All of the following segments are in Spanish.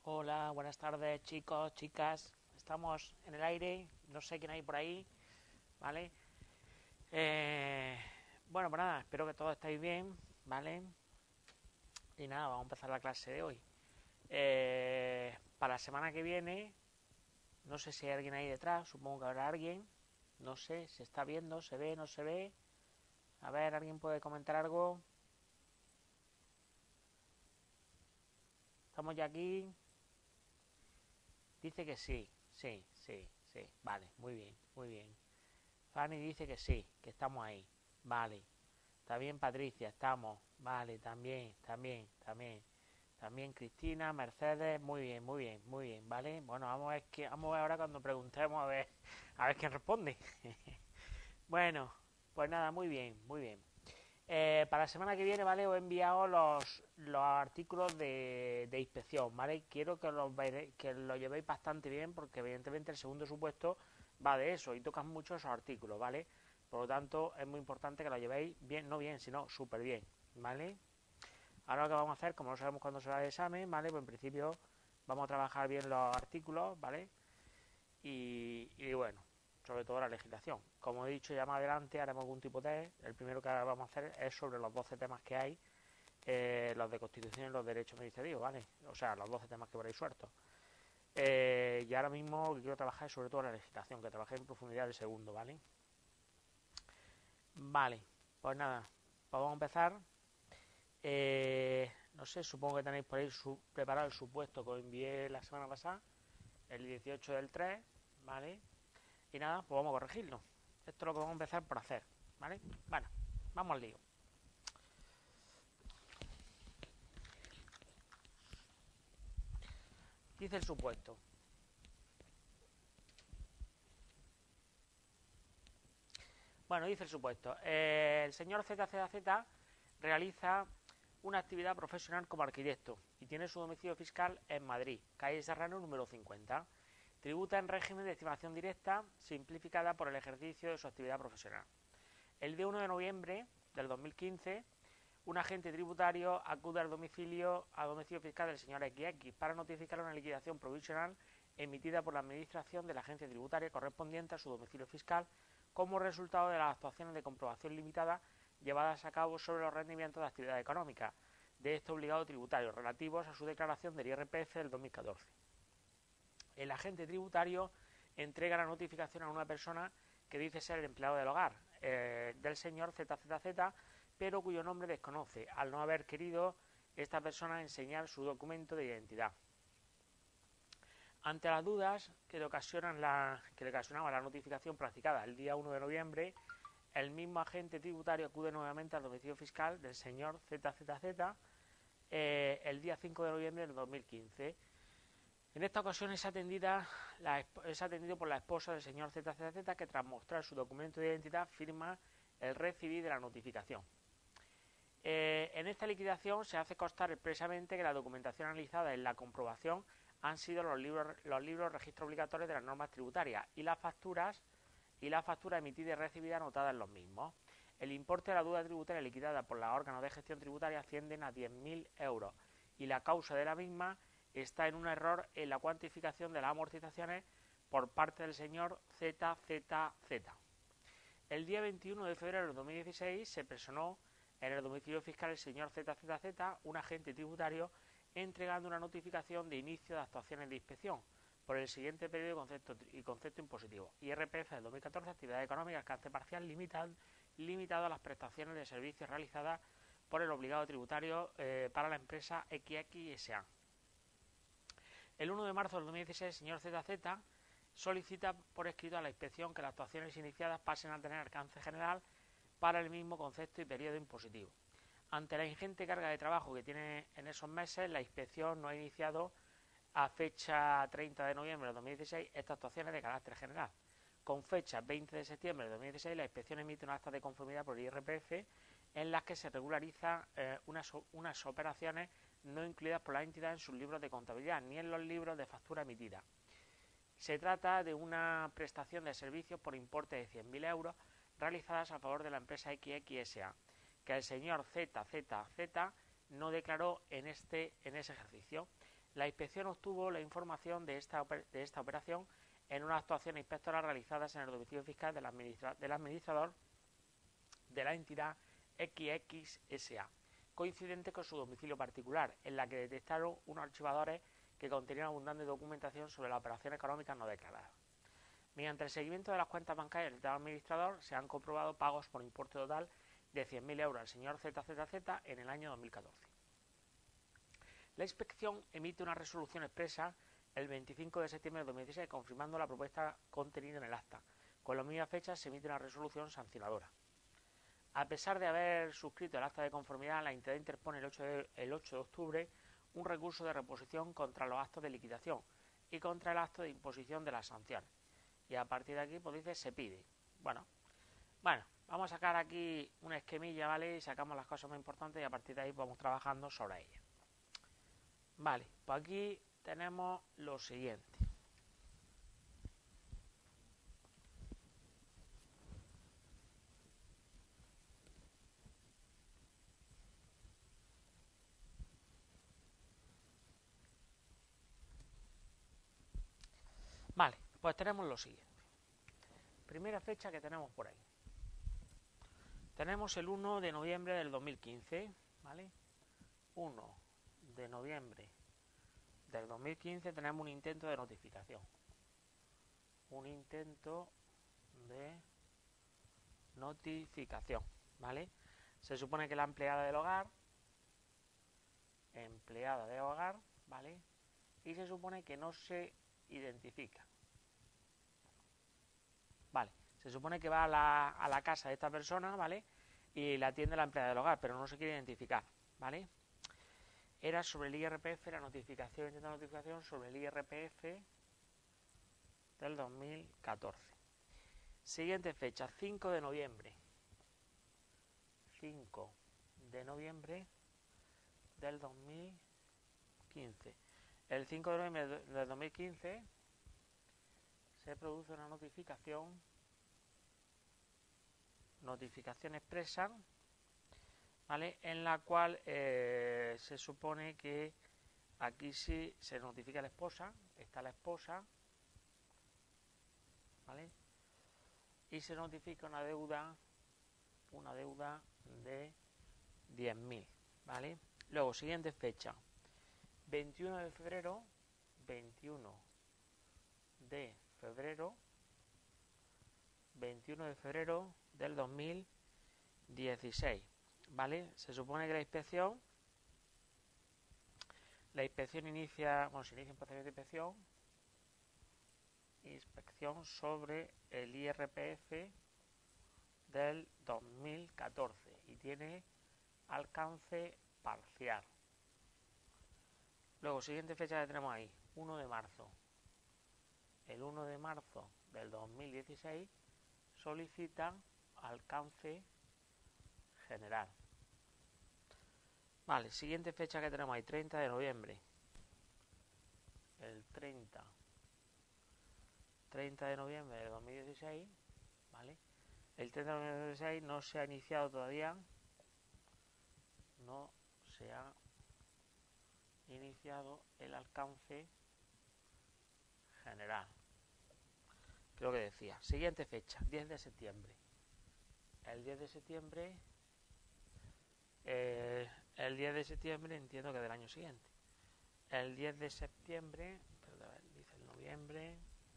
Hola, buenas tardes chicos, chicas. Estamos en el aire, no sé quién hay por ahí, ¿vale? Eh, bueno, pues nada, espero que todos estéis bien, ¿vale? Y nada, vamos a empezar la clase de hoy. Para la semana que viene, no sé si hay alguien ahí detrás, supongo que habrá alguien. No sé, se está viendo, se ve, no se ve. A ver, ¿alguien puede comentar algo? ¿Estamos ya aquí? Dice que sí, sí, sí, sí. Vale, muy bien, muy bien. Fanny dice que sí, que estamos ahí. Vale. Está bien, Patricia, estamos. Vale, también, también, también. También Cristina, Mercedes, muy bien, muy bien, muy bien, ¿vale? Bueno, vamos a ver ahora cuando preguntemos a ver quién responde. Bueno, pues nada, muy bien, muy bien. Para la semana que viene, ¿vale? Os he enviado los artículos de inspección, ¿vale? Quiero que los llevéis bastante bien porque evidentemente el segundo supuesto va de eso y tocan mucho esos artículos, ¿vale? Por lo tanto, es muy importante que lo llevéis bien, no bien, sino súper bien, ¿vale? Ahora lo que vamos a hacer, como no sabemos cuándo será el examen, ¿vale? Pues en principio vamos a trabajar bien los artículos, ¿vale? Y bueno, sobre todo la legislación. Como he dicho, ya más adelante haremos algún tipo de test. El primero que vamos a hacer es sobre los 12 temas que hay, los de Constitución y los derechos administrativos, ¿vale? O sea, los 12 temas que por ahí sueltos. Y ahora mismo lo que quiero trabajar es sobre todo la legislación, que trabajé en profundidad el segundo, ¿vale? Vale, pues nada, pues vamos a empezar. No sé, supongo que tenéis por ahí preparado el supuesto que os envié la semana pasada, el 18 del 3, ¿vale? Y nada, pues vamos a corregirlo. Esto es lo que vamos a empezar por hacer, ¿vale? Bueno, vamos al lío. Dice el supuesto. Bueno, dice el supuesto. El señor ZZZ realiza una actividad profesional como arquitecto y tiene su domicilio fiscal en Madrid, calle Serrano número 50. Tributa en régimen de estimación directa simplificada por el ejercicio de su actividad profesional. El día 1 de noviembre del 2015, un agente tributario acude a domicilio fiscal del señor XX para notificar una liquidación provisional emitida por la Administración de la agencia tributaria correspondiente a su domicilio fiscal como resultado de las actuaciones de comprobación limitada llevadas a cabo sobre los rendimientos de actividad económica de este obligado tributario relativos a su declaración del IRPF del 2014. El agente tributario entrega la notificación a una persona que dice ser el empleado del hogar del señor ZZZ, pero cuyo nombre desconoce, al no haber querido esta persona enseñar su documento de identidad. Ante las dudas que le ocasionaba la notificación practicada el día 1 de noviembre, el mismo agente tributario acude nuevamente al domicilio fiscal del señor ZZZ el día 5 de noviembre del 2015. En esta ocasión es atendido por la esposa del señor ZZZ, que tras mostrar su documento de identidad firma el recibir de la notificación. En esta liquidación se hace constar expresamente que la documentación analizada en la comprobación han sido los libros registro obligatorios de las normas tributarias y la factura emitida y recibida anotada en los mismos. El importe de la deuda tributaria liquidada por los órganos de gestión tributaria ascienden a 10.000 euros y la causa de la misma está en un error en la cuantificación de las amortizaciones por parte del señor ZZZ. El día 21 de febrero de 2016 se personó en el domicilio fiscal el señor ZZZ, un agente tributario, entregando una notificación de inicio de actuaciones de inspección por el siguiente periodo y concepto impositivo: IRPF del 2014, actividad económica, alcance parcial limitado a las prestaciones de servicios realizadas por el obligado tributario para la empresa XXSA. El 1 de marzo del 2016, el señor ZZ solicita por escrito a la inspección que las actuaciones iniciadas pasen a tener alcance general para el mismo concepto y periodo impositivo. Ante la ingente carga de trabajo que tiene en esos meses, la inspección no ha iniciado a fecha 30 de noviembre de 2016 estas actuaciones de carácter general. Con fecha 20 de septiembre de 2016, la inspección emite un acta de conformidad por el IRPF en las que se regularizan unas operaciones no incluidas por la entidad en sus libros de contabilidad ni en los libros de factura emitida. Se trata de una prestación de servicios por importe de 100.000 euros realizadas a favor de la empresa XXSA, que el señor ZZZ no declaró en ese ejercicio. La inspección obtuvo la información de esta operación en una actuación inspectora realizadas en el domicilio fiscal del administrador de la entidad XXSA, coincidente con su domicilio particular, en la que detectaron unos archivadores que contenían abundante documentación sobre las operaciones económicas no declaradas. Mediante el seguimiento de las cuentas bancarias del administrador se han comprobado pagos por importe total de 100.000 euros al señor ZZZ en el año 2014. La inspección emite una resolución expresa el 25 de septiembre de 2016 confirmando la propuesta contenida en el acta. Con la misma fecha se emite una resolución sancionadora. A pesar de haber suscrito el acta de conformidad, la entidad interpone el 8 de octubre un recurso de reposición contra los actos de liquidación y contra el acto de imposición de las sanciones. Y a partir de aquí, pues dice, se pide. Bueno, vamos a sacar aquí una esquemilla, ¿vale? Y sacamos las cosas más importantes y a partir de ahí vamos trabajando sobre ellas. Vale, pues aquí tenemos lo siguiente. Vale, pues tenemos lo siguiente. Primera fecha que tenemos por ahí. Tenemos el 1 de noviembre del 2015, ¿vale? 1 de noviembre del 2015 tenemos un intento de notificación. Un intento de notificación, ¿vale? Se supone que la empleada de hogar, ¿vale? Y se supone que no se identifica. Vale, se supone que va a la casa de esta persona, ¿vale? Y la atiende la empleada del hogar, pero no se quiere identificar, ¿vale? Era sobre el IRPF, la notificación, intento de notificación sobre el IRPF del 2014. Siguiente fecha, 5 de noviembre. 5 de noviembre del 2015. El 5 de noviembre del 2015 se produce una notificación expresa, ¿vale? En la cual se supone que aquí sí se notifica a la esposa, está la esposa, ¿vale? Y se notifica una deuda de 10.000, ¿vale? Luego, siguiente fecha, 21 de febrero del 2016, ¿vale? Se supone que la inspección inicia, se inicia un procedimiento de inspección sobre el IRPF del 2014 y tiene alcance parcial. Luego, siguiente fecha que tenemos ahí, 1 de marzo. El 1 de marzo del 2016 solicita alcance general. Vale, siguiente fecha que tenemos ahí, 30 de noviembre. El 30 de noviembre de 2016, ¿vale? El 30 de noviembre de 2016 no se ha iniciado todavía, no se ha iniciado el alcance general. Creo que decía. Siguiente fecha, 10 de septiembre. El 10 de septiembre, entiendo que del año siguiente. El 10 de septiembre, dice el noviembre,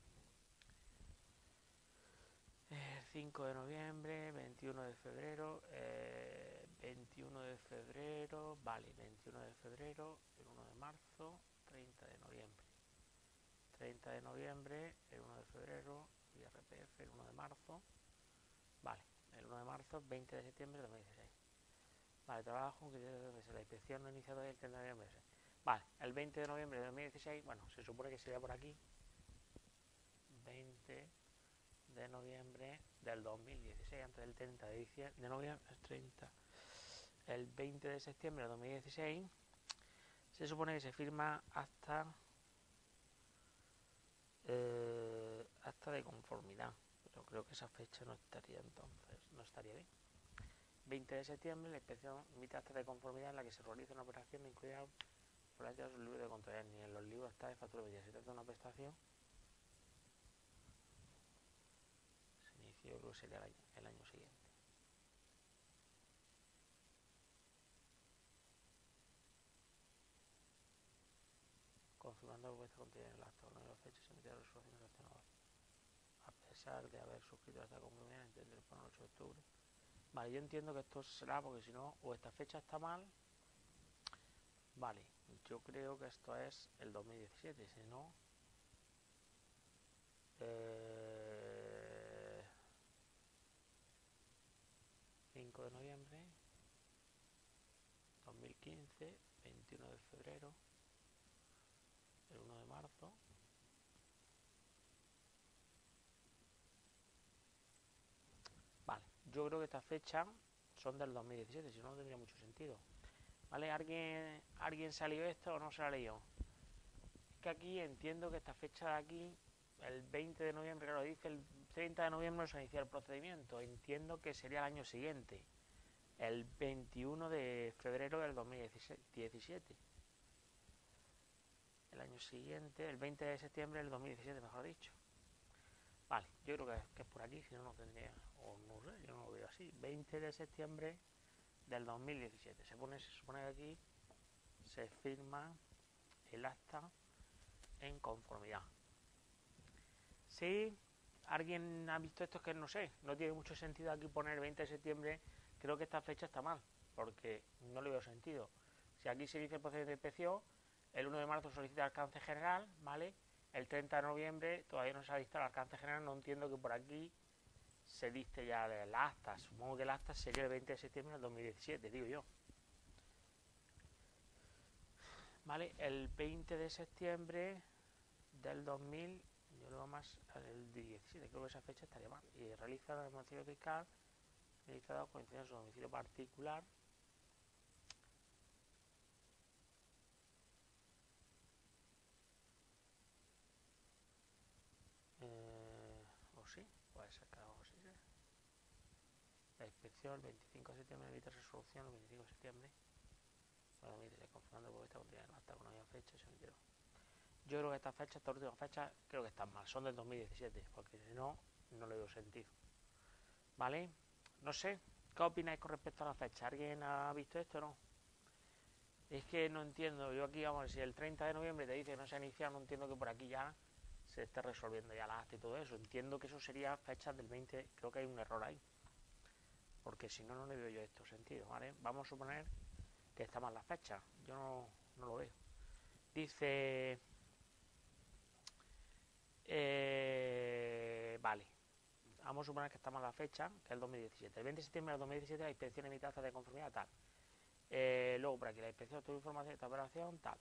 5 de noviembre, 21 de febrero, 21 de febrero, vale, 21 de febrero, el 1 de marzo, 30 de noviembre. 30 de noviembre, el 1 de febrero, IRPF, el 1 de marzo, vale, el 1 de marzo, 20 de septiembre de 2016. Vale, trabajo, la inspección no ha iniciado el 30 de noviembre. Vale, el 20 de noviembre de 2016, bueno, se supone que sería por aquí, 20 de noviembre del 2016, antes del 30 de noviembre, el 20 de septiembre de 2016, se supone que se firma acta de conformidad, pero creo que esa fecha no estaría entonces, no estaría bien. 20 de septiembre, la inspección emite acta de conformidad en la que se realiza una operación incluida referencia a sus libros de contabilidad, ni en los libros está de factura emitida. Se trata de una prestación. Se inició, creo que sería el año siguiente. Confirmando la propuesta contenida en el acta con la fecha se emite la resolución sancionadora. A pesar de haber suscrito hasta comprometida, entender el 8 de octubre. Vale, yo entiendo que esto será porque si no, o esta fecha está mal. Vale, yo creo que esto es el 2017, si no... 5 de noviembre 2015, 21 de febrero, el 1 de marzo. Vale, yo creo que estas fechas son del 2017, si no, no tendría mucho sentido. ¿Vale? ¿Alguien se ha leído esto o no se ha leído? Es que aquí entiendo que esta fecha de aquí, el 20 de noviembre, claro, dice el 30 de noviembre se inicia el procedimiento. Entiendo que sería el año siguiente, el 21 de febrero del 2017. El año siguiente, el 20 de septiembre del 2017, mejor dicho. Vale, yo creo que es por aquí, si no, no tendría, o no sé, yo no lo veo así. 20 de septiembre del 2017. Se supone que aquí se firma el acta en conformidad. Si alguien ha visto esto, es que no sé, no tiene mucho sentido aquí poner 20 de septiembre, creo que esta fecha está mal, porque no le veo sentido. Si aquí se dice el procedimiento de inspección, el 1 de marzo solicita alcance general, ¿vale? El 30 de noviembre todavía no se ha dictado el alcance general, no entiendo que por aquí se dicte ya el acta. Supongo que el acta sería el 20 de septiembre del 2017, digo yo. ¿Vale? El 20 de septiembre del 2000, yo lo más el 17, creo que esa fecha estaría mal. Y realiza la domicilio fiscal realizado coincidiendo en su domicilio particular. O sí, puede ser que algo así sea. La inspección el 25 de septiembre emite resolución, el 25 de septiembre. Bueno, mire, confirmando porque esta contiene el acta con una fecha se emitieron. Yo creo que esta última fecha, creo que están mal, son del 2017, porque si no, no le veo sentido. ¿Vale? No sé, ¿qué opináis con respecto a la fecha? ¿Alguien ha visto esto o no? Es que no entiendo, yo aquí, vamos, si el 30 de noviembre te dice que no se ha iniciado, no entiendo que por aquí ya se esté resolviendo ya la acta y todo eso. Entiendo que eso sería fechas del 20, creo que hay un error ahí. Porque si no, no le veo yo esto sentido, ¿vale? Vamos a suponer que está mal la fecha, yo no lo veo. Dice... vale, vamos a suponer que está mal la fecha, que es el 2017. El 20 de septiembre del 2017 la inspección emite acta de conformidad tal. Luego por aquí la inspección obtuvo información de esta operación tal.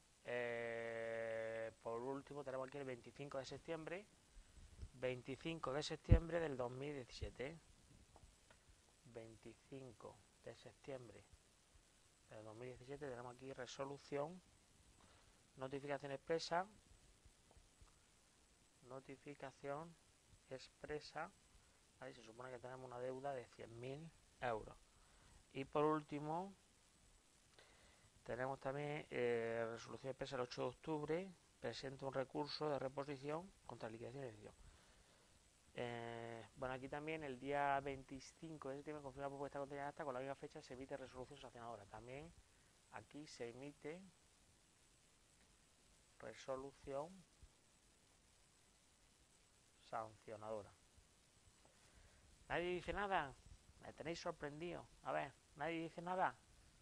Por último tenemos aquí el 25 de septiembre. 25 de septiembre del 2017. 25 de septiembre del 2017 tenemos aquí resolución, notificación expresa, ¿vale? Se supone que tenemos una deuda de 100.000 euros. Y por último tenemos también resolución expresa el 8 de octubre, presenta un recurso de reposición contra liquidación y ejecución. Bueno, aquí también el día 25 de septiembre confirma la propuesta contenida en acta, con la misma fecha se emite resolución sancionadora. También aquí se emite resolución sancionadora. ¿Nadie dice nada? Me tenéis sorprendido. A ver, ¿nadie dice nada?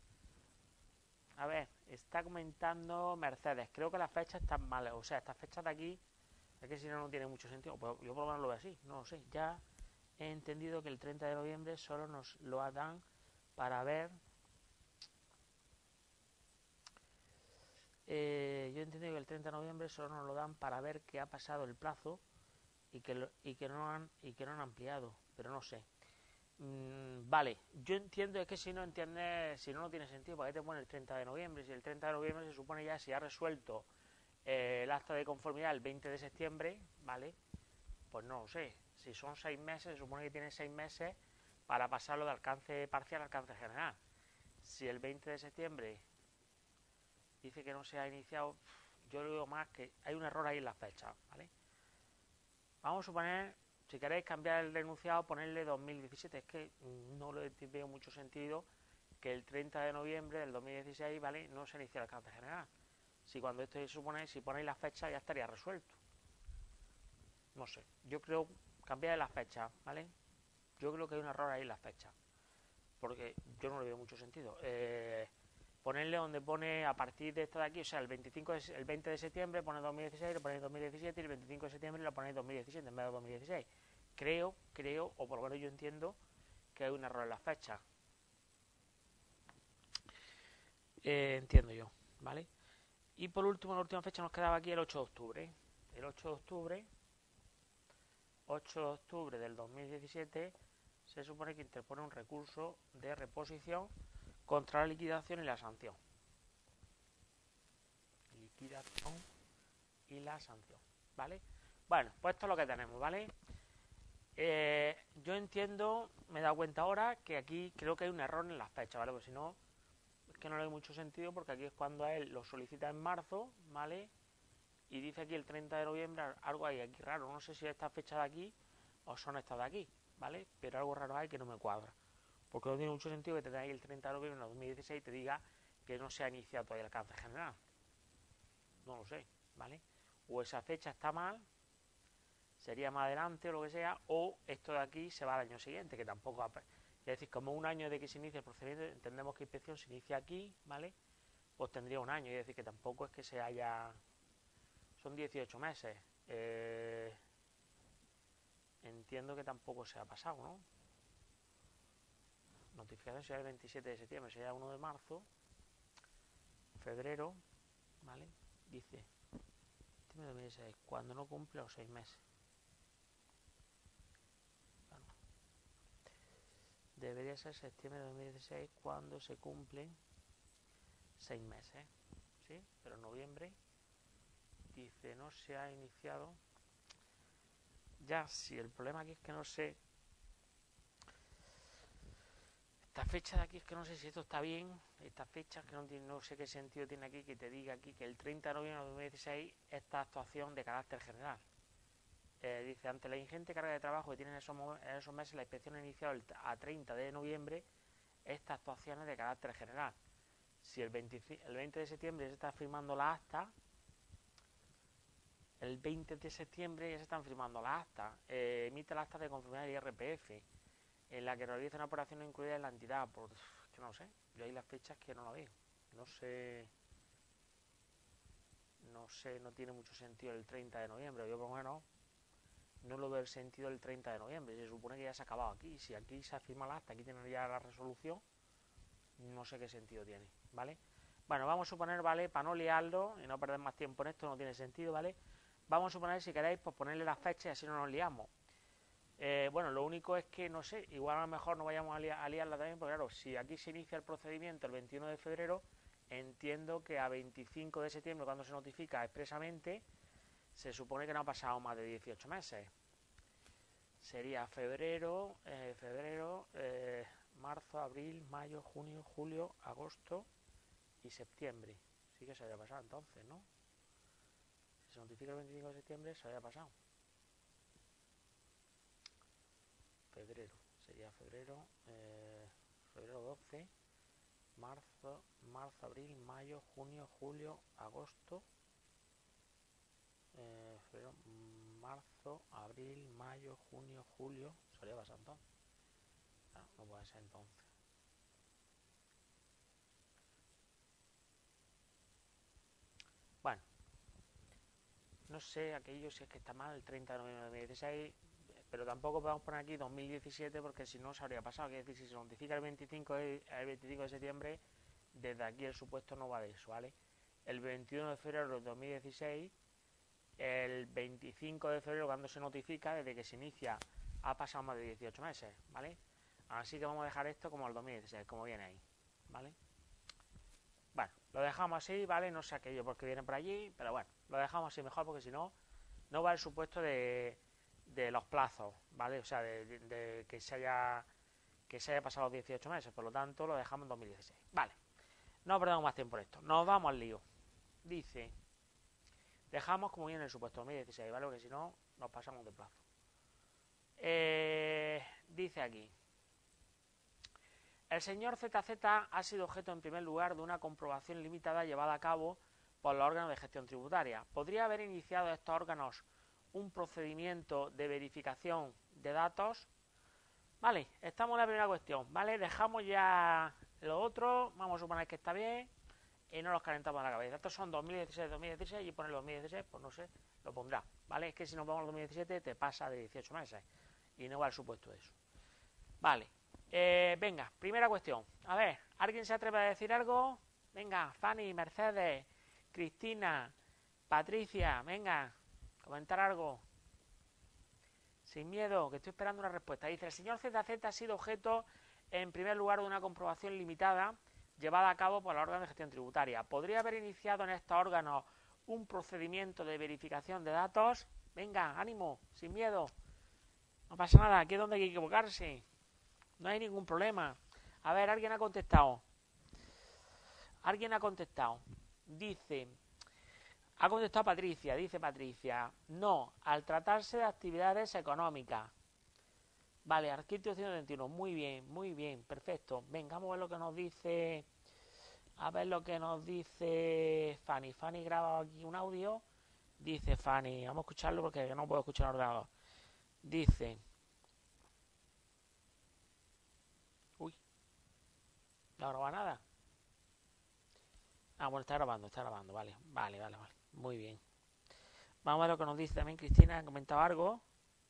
A ver, está comentando Mercedes. Creo que las fechas están mal. O sea, estas fechas de aquí, es que si no, no tiene mucho sentido. Pues yo por lo menos lo veo así. No lo sé. Ya he entendido que el 30 de noviembre solo nos lo dan para ver. Yo he entendido que el 30 de noviembre solo nos lo dan para ver que ha pasado el plazo y que no han ampliado. Pero no sé. Vale, yo entiendo, es que si no entiendes, si no, no tiene sentido. ¿Para qué te pone el 30 de noviembre? Si el 30 de noviembre se supone ya se ha resuelto el acta de conformidad el 20 de septiembre, ¿vale? Pues no lo sé. Si son 6 meses, se supone que tiene 6 meses para pasarlo de alcance parcial a alcance general. Si el 20 de septiembre dice que no se ha iniciado. Yo lo veo más que hay un error ahí en la fecha, ¿vale? Vamos a suponer, si queréis cambiar el enunciado, ponerle 2017. Es que no le veo mucho sentido que el 30 de noviembre del 2016, ¿vale?, no se inicie el alcance general. Si cuando esto se supone, si ponéis la fecha ya estaría resuelto. No sé, yo creo cambiar la fecha, ¿vale? Yo creo que hay un error ahí en la fecha, porque yo no le veo mucho sentido. Ponerle donde pone a partir de esta de aquí, o sea, el 20 de septiembre pone 2016, lo ponéis 2017 y el 25 de septiembre lo ponéis 2017 en vez de 2016. Creo, o por lo menos yo entiendo que hay un error en la fecha. Entiendo yo, ¿vale? Y por último, la última fecha nos quedaba aquí el 8 de octubre. El 8 de octubre del 2017 se supone que interpone un recurso de reposición contra la liquidación y la sanción. Liquidación y la sanción, ¿vale? Bueno, pues esto es lo que tenemos, ¿vale? Yo entiendo, me he dado cuenta ahora que aquí creo que hay un error en las fechas, ¿vale? Porque si no, es que no le doy mucho sentido, porque aquí es cuando a él lo solicita en marzo, ¿vale? Y dice aquí el 30 de noviembre, algo hay aquí raro, no sé si es esta fecha de aquí o son estas de aquí, ¿vale? Pero algo raro hay que no me cuadra, porque no tiene mucho sentido que te tengáis el 30 de noviembre de 2016 y te diga que no se ha iniciado todavía el alcance general. No lo sé, ¿vale? O esa fecha está mal, sería más adelante o lo que sea, o esto de aquí se va al año siguiente, que tampoco... Es decir, como un año de que se inicie el procedimiento, entendemos que inspección se inicia aquí, ¿vale? Pues tendría un año, es decir, que tampoco es que se haya... Son 18 meses. Entiendo que tampoco se ha pasado, ¿no? Notificación será el 27 de septiembre, sería 1 de marzo, febrero, ¿vale? Dice, septiembre de 2016, cuando no cumple los 6 meses. Bueno, debería ser septiembre de 2016 cuando se cumplen 6 meses, ¿sí? Pero en noviembre dice, no se ha iniciado. Ya, si el problema aquí es que no sé... Esta fecha de aquí es que no sé si esto está bien. Esta fecha que no sé qué sentido tiene aquí que te diga aquí que el 30 de noviembre de 2016 esta actuación de carácter general. Dice, ante la ingente carga de trabajo que tienen en esos meses, la inspección ha iniciado a 30 de noviembre estas actuaciones de carácter general. Si el 20 de septiembre se está firmando la acta, el 20 de septiembre ya se están firmando las actas. Emite la acta de conformidad del IRPF, en la que realiza una operación incluida en la entidad. Por, que no sé, yo ahí las fechas que no la veo. No sé, no tiene mucho sentido el 30 de noviembre. Yo por lo menos no lo veo el sentido el 30 de noviembre. Se supone que ya se ha acabado aquí. Si aquí se ha firmado la acta, aquí tienen ya la resolución, no sé qué sentido tiene, ¿vale? Bueno, vamos a suponer, ¿vale? Para no liarlo y no perder más tiempo en esto, no tiene sentido, ¿vale? Vamos a suponer, si queréis, pues ponerle las fechas y así no nos liamos. Bueno, lo único es que, no sé, igual a lo mejor no vayamos a liarla también, porque claro, si aquí se inicia el procedimiento el 21 de febrero, entiendo que a 25 de septiembre, cuando se notifica expresamente, se supone que no ha pasado más de 18 meses. Sería febrero, marzo, abril, mayo, junio, julio, agosto y septiembre. Sí que se había pasado entonces, ¿no? Si se notifica el 25 de septiembre, se había pasado. Febrero, sería febrero, febrero 12, marzo, abril, mayo, junio, julio, agosto, febrero, marzo, abril, mayo, junio, julio, se había pasado entonces. No puede ser entonces. Bueno, no sé aquello si es que está mal el 30 de noviembre de 2016, pero tampoco podemos poner aquí 2017 porque si no se habría pasado. Es decir, si se notifica el 25 de septiembre, desde aquí el supuesto no va de eso, ¿vale? El 21 de febrero de 2016, el 25 de febrero cuando se notifica, desde que se inicia, ha pasado más de 18 meses, ¿vale? Así que vamos a dejar esto como el 2016, como viene ahí, ¿vale? Bueno, lo dejamos así, ¿vale? No sé aquello porque viene por allí, pero bueno, lo dejamos así mejor porque si no, no va el supuesto de los plazos, ¿vale? O sea, de que se haya pasado los 18 meses, por lo tanto lo dejamos en 2016. Vale, no perdemos más tiempo en esto, nos vamos al lío. dice, dejamos como viene el supuesto 2016, ¿vale? Porque si no, nos pasamos de plazo. Dice aquí, el señor ZZ ha sido objeto en primer lugar de una comprobación limitada llevada a cabo por los órganos de gestión tributaria. ¿Podría haber iniciado estos órganos un procedimiento de verificación de datos? Vale, estamos en la primera cuestión, ¿vale? Dejamos ya lo otro, vamos a suponer que está bien y no los calentamos a la cabeza. Estos son 2016 y poner 2016, pues no sé, lo pondrá, ¿vale? Es que si nos vamos al 2017 te pasa de 18 meses y no va al supuesto de eso. Vale, venga, primera cuestión. A ver, ¿alguien se atreve a decir algo? Venga, Fanny, Mercedes, Cristina, Patricia, venga, comentar algo. Sin miedo, que estoy esperando una respuesta. Dice, el señor ZZ ha sido objeto, en primer lugar, de una comprobación limitada llevada a cabo por los órganos de gestión tributaria. ¿Podría haber iniciado en estos órganos un procedimiento de verificación de datos? Venga, ánimo, sin miedo. No pasa nada, aquí es donde hay que equivocarse. No hay ningún problema. A ver, ¿alguien ha contestado? ¿Alguien ha contestado? Dice... Ha contestado Patricia, dice Patricia, no, al tratarse de actividades económicas. Vale, artículo 131, muy bien, perfecto. Venga, vamos a ver lo que nos dice, Fanny. Fanny graba aquí un audio, dice Fanny, vamos a escucharlo porque no puedo escuchar el ordenador. Dice, uy, no graba nada. Ah, bueno, está grabando, vale. Muy bien. Vamos a ver lo que nos dice también Cristina. ¿Ha comentado algo?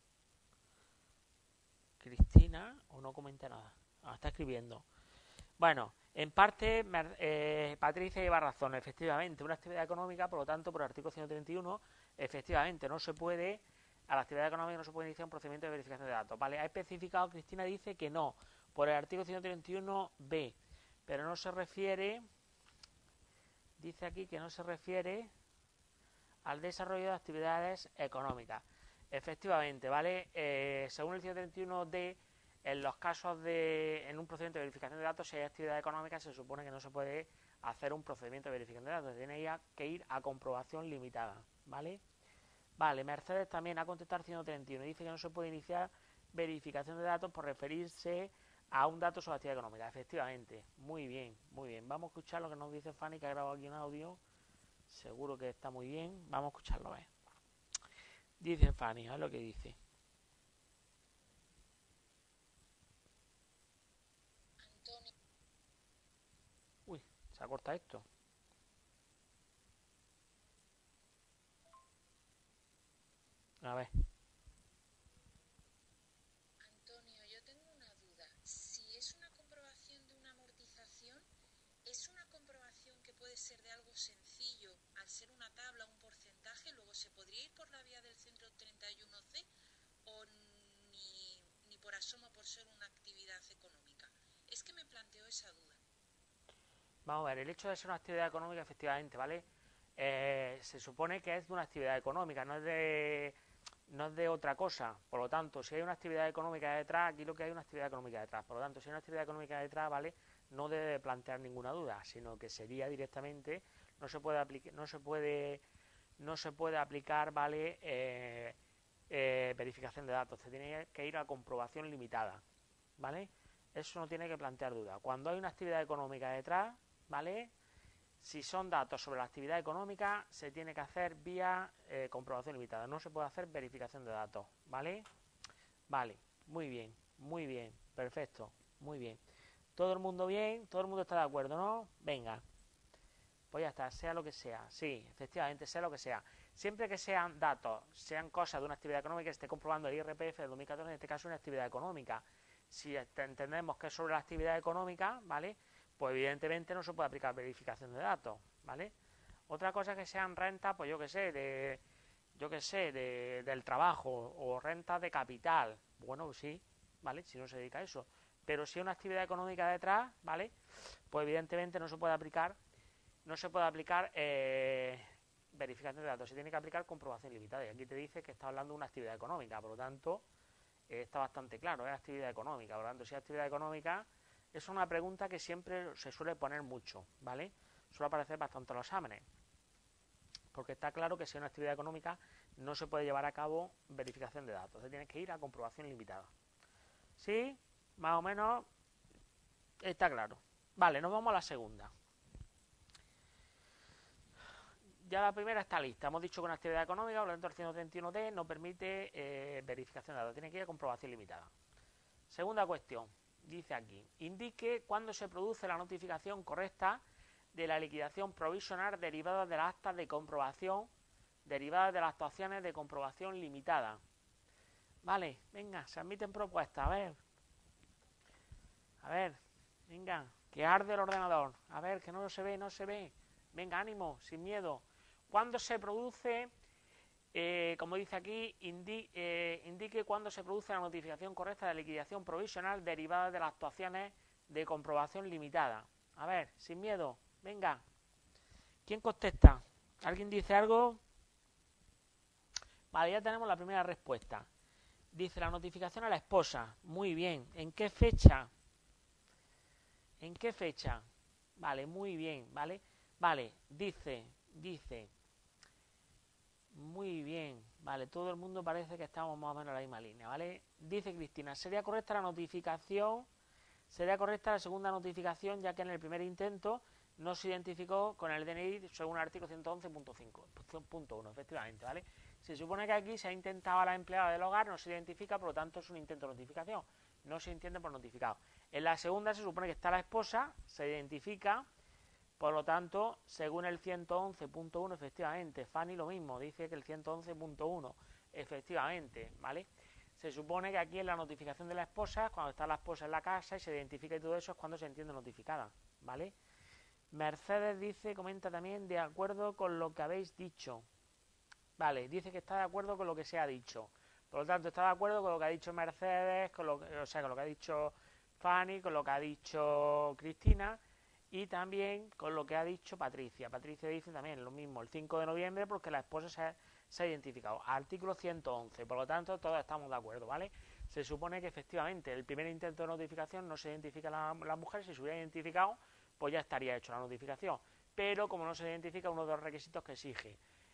Cristina, o no comenta nada. Ah, está escribiendo. Bueno, en parte, Patricia lleva razón. Efectivamente, una actividad económica, por lo tanto, por el artículo 131, efectivamente, no se puede, a la actividad económica no se puede iniciar un procedimiento de verificación de datos. Vale, ha especificado, Cristina dice que no, por el artículo 131b, pero no se refiere, dice aquí que no se refiere al desarrollo de actividades económicas. Efectivamente, ¿vale? Según el 131D, en los casos en un procedimiento de verificación de datos, si hay actividad económica, se supone que no se puede hacer un procedimiento de verificación de datos, tiene que ir a comprobación limitada, ¿vale? Vale, Mercedes también ha contestado el 131 y dice que no se puede iniciar verificación de datos por referirse a un dato sobre actividad económica. Efectivamente, muy bien. Vamos a escuchar lo que nos dice Fanny, que ha grabado aquí un audio. Seguro que está muy bien. Vamos a escucharlo, a ver. Dice Fanny, a ver lo que dice. Uy, se ha cortado esto. A ver. Antonio, yo tengo una duda. Si es una comprobación de una amortización, ¿es una comprobación que puede ser de algo sencillo, al ser una tabla, un porcentaje, luego se podría ir por la vía del 131C o ni por asomo por ser una actividad económica? Es que me planteo esa duda. Vamos a ver, el hecho de ser una actividad económica, efectivamente, ¿vale? Se supone que es de una actividad económica, no es de otra cosa. Por lo tanto, si hay una actividad económica detrás, aquí lo que hay es una actividad económica detrás. Por lo tanto, si hay una actividad económica detrás, ¿vale? No debe plantear ninguna duda, sino que sería directamente, no se puede aplicar, ¿vale? Verificación de datos. Se tiene que ir a comprobación limitada, ¿vale? Eso no tiene que plantear duda. Cuando hay una actividad económica detrás, ¿vale? Si son datos sobre la actividad económica, se tiene que hacer vía comprobación limitada. No se puede hacer verificación de datos, ¿vale? Vale, muy bien, perfecto, muy bien. ¿Todo el mundo bien? ¿Todo el mundo está de acuerdo, no? Venga. Pues ya está, sea lo que sea. Sí, efectivamente, sea lo que sea. Siempre que sean datos, sean cosas de una actividad económica, esté comprobando el IRPF del 2014, en este caso una actividad económica. Si entendemos que es sobre la actividad económica, ¿vale? Pues evidentemente no se puede aplicar verificación de datos, ¿vale? Otra cosa que sean rentas, pues yo que sé, del trabajo o rentas de capital. Bueno, sí, ¿vale? Si no se dedica a eso. Pero si hay una actividad económica detrás, ¿vale? Pues evidentemente no se puede aplicar verificación de datos, se tiene que aplicar comprobación limitada. Y aquí te dice que está hablando de una actividad económica, por lo tanto, está bastante claro, es actividad económica. Por lo tanto, si es actividad económica, es una pregunta que siempre se suele poner mucho, ¿vale? Suele aparecer bastante en los exámenes. porque está claro que si es una actividad económica no se puede llevar a cabo verificación de datos, entonces tienes que ir a comprobación limitada. ¿Sí? Más o menos está claro. Vale, nos vamos a la segunda. Ya la primera está lista. Hemos dicho que una actividad económica, por lo tanto el 131D no permite verificación de datos, tiene que ir a comprobación limitada. Segunda cuestión, dice aquí, indique cuándo se produce la notificación correcta de la liquidación provisional derivada de las actas de comprobación, derivadas de las actuaciones de comprobación limitada. Vale, venga, se admiten propuestas, a ver, venga, que arde el ordenador, a ver, que no se ve, venga, ánimo, sin miedo. ¿Cuándo se produce, como dice aquí, indique cuándo se produce la notificación correcta de liquidación provisional derivada de las actuaciones de comprobación limitada? A ver, sin miedo, venga. ¿Quién contesta? ¿Alguien dice algo? Vale, ya tenemos la primera respuesta. Dice la notificación a la esposa. Muy bien. ¿En qué fecha? ¿En qué fecha? Vale, muy bien, ¿vale? Vale, dice, muy bien, vale, todo el mundo parece que estamos más o menos en la misma línea, ¿vale? Dice Cristina, ¿sería correcta la notificación? Sería correcta la segunda notificación, ya que en el primer intento no se identificó con el DNI según el artículo 111.5.1, efectivamente, ¿vale? Se supone que aquí se ha intentado a la empleada del hogar, no se identifica, por lo tanto es un intento de notificación, no se entiende por notificado. En la segunda se supone que está la esposa, se identifica, por lo tanto, según el 111.1, efectivamente, Fanny lo mismo, dice que el 111.1, efectivamente, ¿vale? Se supone que aquí en la notificación de la esposa, cuando está la esposa en la casa y se identifica y todo eso, es cuando se entiende notificada, ¿vale? Mercedes dice, comenta también, de acuerdo con lo que habéis dicho. Vale, dice que está de acuerdo con lo que se ha dicho. Por lo tanto, está de acuerdo con lo que ha dicho Mercedes, con lo que ha dicho Fanny, con lo que ha dicho Cristina y también con lo que ha dicho Patricia. Patricia dice también lo mismo, el 5 de noviembre, porque la esposa se ha identificado. Artículo 111, por lo tanto, todos estamos de acuerdo, ¿vale? Se supone que efectivamente el primer intento de notificación no se identifica la mujer, si se hubiera identificado, pues ya estaría hecho la notificación. Pero como no se identifica, uno de los requisitos que exige.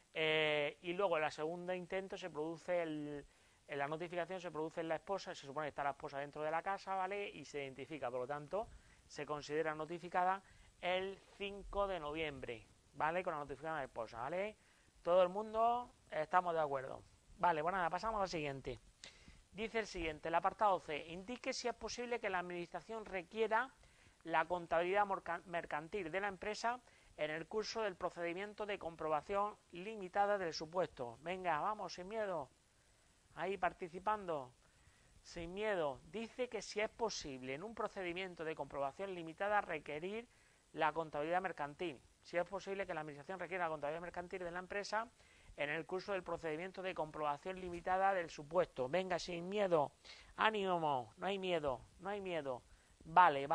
Y luego en el segundo intento se produce en la notificación se produce en la esposa, se supone que está la esposa dentro de la casa, ¿vale? Y se identifica, por lo tanto, se considera notificada el 5 de noviembre, ¿vale? Con la notificación de la esposa, ¿vale? Todo el mundo estamos de acuerdo. Vale, bueno, nada, pasamos al siguiente. Dice el siguiente, el apartado C, indique si es posible que la administración requiera la contabilidad mercantil de la empresa en el curso del procedimiento de comprobación limitada del supuesto. Venga, vamos, sin miedo. Ahí participando. Sin miedo. Dice que si es posible en un procedimiento de comprobación limitada requerir la contabilidad mercantil. Si es posible que la administración requiera la contabilidad mercantil de la empresa en el curso del procedimiento de comprobación limitada del supuesto. Venga, sin miedo. Ánimo, no hay miedo, no hay miedo. Vale.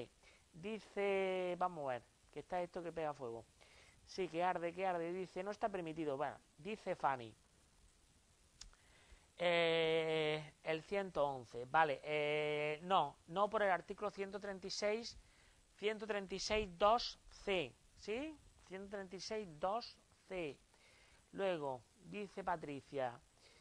Dice, vamos a ver, que está esto que pega fuego. Sí, que arde. Dice, no está permitido. Bueno, dice Fanny. El 111, vale. No por el artículo 136.2c, ¿sí? 136.2c. Luego, dice Patricia,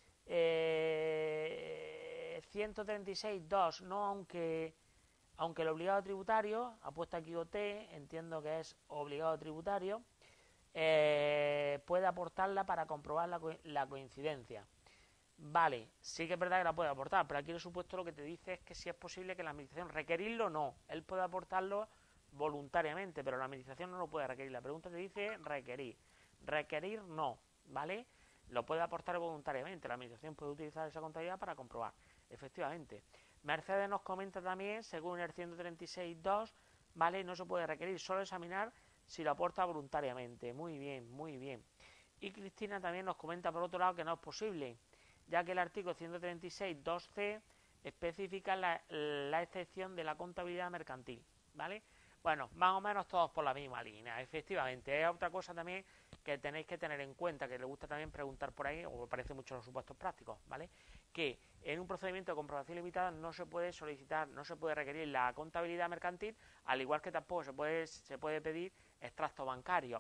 136.2, no aunque el obligado tributario, ha puesto aquí OT, entiendo que es obligado tributario, puede aportarla para comprobar la coincidencia. Vale, sí que es verdad que la puede aportar, pero aquí el supuesto lo que te dice es que si es posible que la administración requerirlo, no. Él puede aportarlo voluntariamente, pero la administración no lo puede requerir. La pregunta te dice requerir. Requerir no, ¿vale? Lo puede aportar voluntariamente. La administración puede utilizar esa contabilidad para comprobar. Efectivamente. Mercedes nos comenta también, según el 136.2, ¿vale? No se puede requerir, solo examinar si lo aporta voluntariamente. Muy bien. Y Cristina también nos comenta por otro lado que no es posible, ya que el artículo 136.2c especifica la excepción de la contabilidad mercantil, ¿vale? Bueno, más o menos todos por la misma línea, efectivamente. Es otra cosa también que tenéis que tener en cuenta, que le gusta también preguntar por ahí, o me parece mucho los supuestos prácticos, ¿vale? Que en un procedimiento de comprobación limitada no se puede solicitar, no se puede requerir la contabilidad mercantil, al igual que tampoco se puede pedir extracto bancario.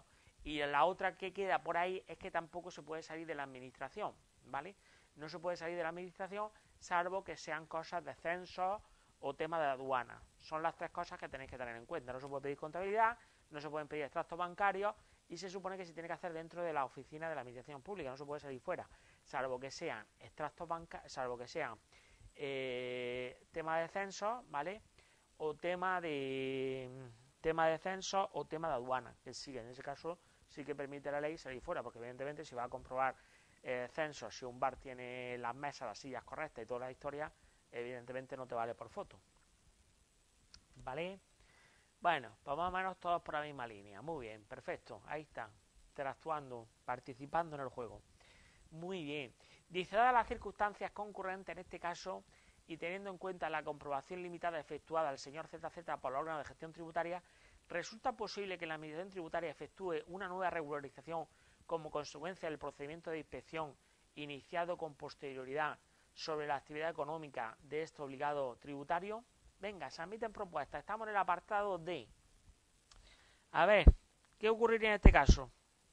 Y la otra que queda por ahí es que tampoco se puede salir de la administración, ¿vale? No se puede salir de la administración salvo que sean cosas de censos o tema de aduana. Son las tres cosas que tenéis que tener en cuenta. No se puede pedir contabilidad, no se pueden pedir extractos bancarios y se supone que se tiene que hacer dentro de la oficina de la administración pública, no se puede salir fuera, salvo que sean extractos bancarios, salvo que sean tema de censos, ¿vale? O tema de censos o tema de aduana, que sí, en ese caso sí que permite la ley salir fuera, porque evidentemente si va a comprobar censos, si un bar tiene las mesas, las sillas correctas y toda la historia, evidentemente no te vale por foto, ¿vale? Bueno, pues más o menos todos por la misma línea. Muy bien, perfecto, ahí está, interactuando, participando en el juego. Muy bien. Dice, dadas las circunstancias concurrentes en este caso y teniendo en cuenta la comprobación limitada efectuada al señor ZZ por el órgano de gestión tributaria, ¿resulta posible que la administración tributaria efectúe una nueva regularización como consecuencia del procedimiento de inspección iniciado con posterioridad sobre la actividad económica de este obligado tributario? Venga, se admiten propuestas. Estamos en el apartado D. A ver, ¿qué ocurriría en este caso?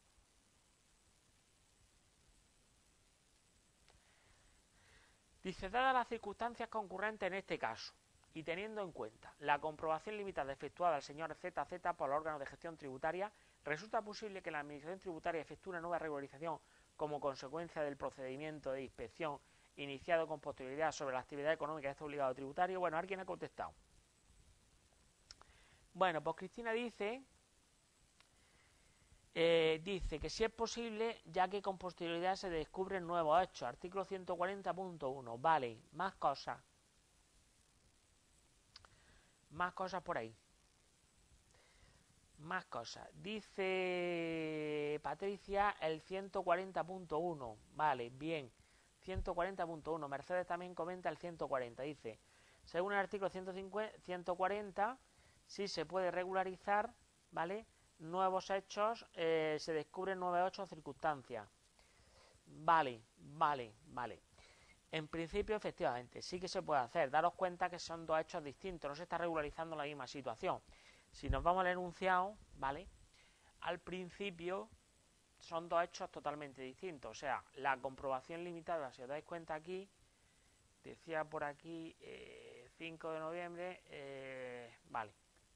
Dice, dadas las circunstancias concurrentes en este caso y teniendo en cuenta la comprobación limitada efectuada al señor ZZ por el órgano de gestión tributaria, ¿resulta posible que la administración tributaria efectúe una nueva regularización como consecuencia del procedimiento de inspección iniciado con posterioridad sobre la actividad económica de este obligado tributario? Bueno, alguien ha contestado. Bueno, pues Cristina dice que si es posible, ya que con posterioridad se descubren nuevos hechos. Artículo 140.1. Vale, más cosas. Más cosas por ahí. Más cosas. Dice Patricia el 140.1. Vale, bien. 140.1. Mercedes también comenta el 140. Dice, según el artículo 140, sí se puede regularizar, ¿vale? Nuevos hechos, se descubren nuevos hechos o circunstancias. Vale. En principio, efectivamente, sí que se puede hacer. Daros cuenta que son dos hechos distintos, no se está regularizando la misma situación. Si nos vamos al enunciado, ¿vale? Al principio son dos hechos totalmente distintos. O sea, la comprobación limitada, si os dais cuenta aquí, decía por aquí 5 de noviembre, vale.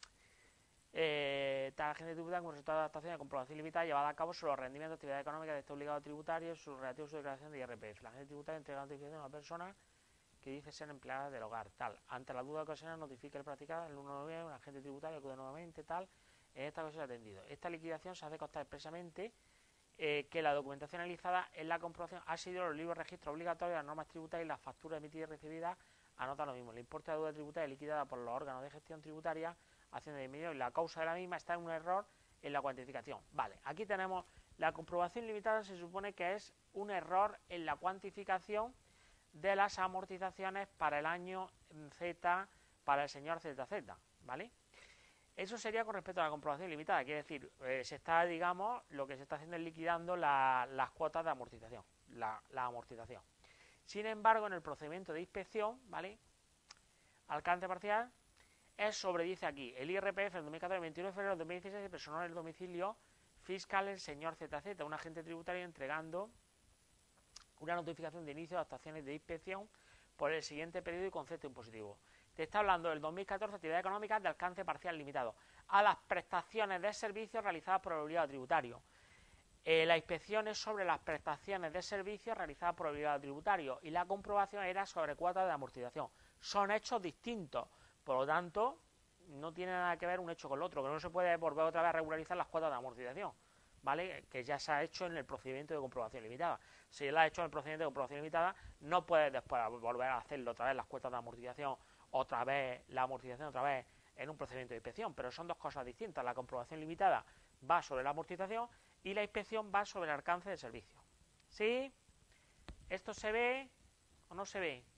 Tal agente tributaria como resultado de adaptación de comprobación limitada llevada a cabo sobre los rendimientos de actividad económica de este obligado tributario su relativo a su declaración de IRPF. La agente tributaria entrega la notificación a una persona que dice ser empleada del hogar, tal. Ante la duda ocasional notifica el practicado el 1 de noviembre, un agente tributario acude nuevamente, tal. En esta ocasión atendido. Esta liquidación se hace constar expresamente que la documentación analizada en la comprobación ha sido los libros de registro obligatorios, las normas tributarias y las facturas emitidas y recibidas anota lo mismo. El importe de la deuda tributaria liquidada por los órganos de gestión tributaria Hacienda de Medio y la causa de la misma está en un error en la cuantificación. Vale, aquí tenemos la comprobación limitada, se supone que es un error en la cuantificación de las amortizaciones para el año Z, para el señor ZZ, ¿vale? Eso sería con respecto a la comprobación limitada, quiere decir, se está, digamos, lo que se está haciendo es liquidando las cuotas de amortización, la amortización. Sin embargo, en el procedimiento de inspección, ¿vale? Alcance parcial, es sobre, dice aquí, el IRPF en 2014, el 21 de febrero de 2016, se personó en el domicilio fiscal el señor ZZ, un agente tributario, entregando una notificación de inicio de actuaciones de inspección por el siguiente periodo y concepto impositivo. Te está hablando del 2014, actividad económica de alcance parcial limitado, a las prestaciones de servicios realizadas por el obligado tributario. La inspección es sobre las prestaciones de servicios realizadas por el obligado tributario y la comprobación era sobre cuotas de amortización. Son hechos distintos. Por lo tanto, no tiene nada que ver un hecho con el otro, que no se puede volver otra vez a regularizar las cuotas de amortización, ¿vale? Que ya se ha hecho en el procedimiento de comprobación limitada. Si él ha hecho en el procedimiento de comprobación limitada, no puede después volver a hacerlo otra vez las cuotas de amortización, otra vez la amortización, otra vez en un procedimiento de inspección, pero son dos cosas distintas. La comprobación limitada va sobre la amortización y la inspección va sobre el alcance del servicio. ¿Sí? ¿Esto se ve o no se ve?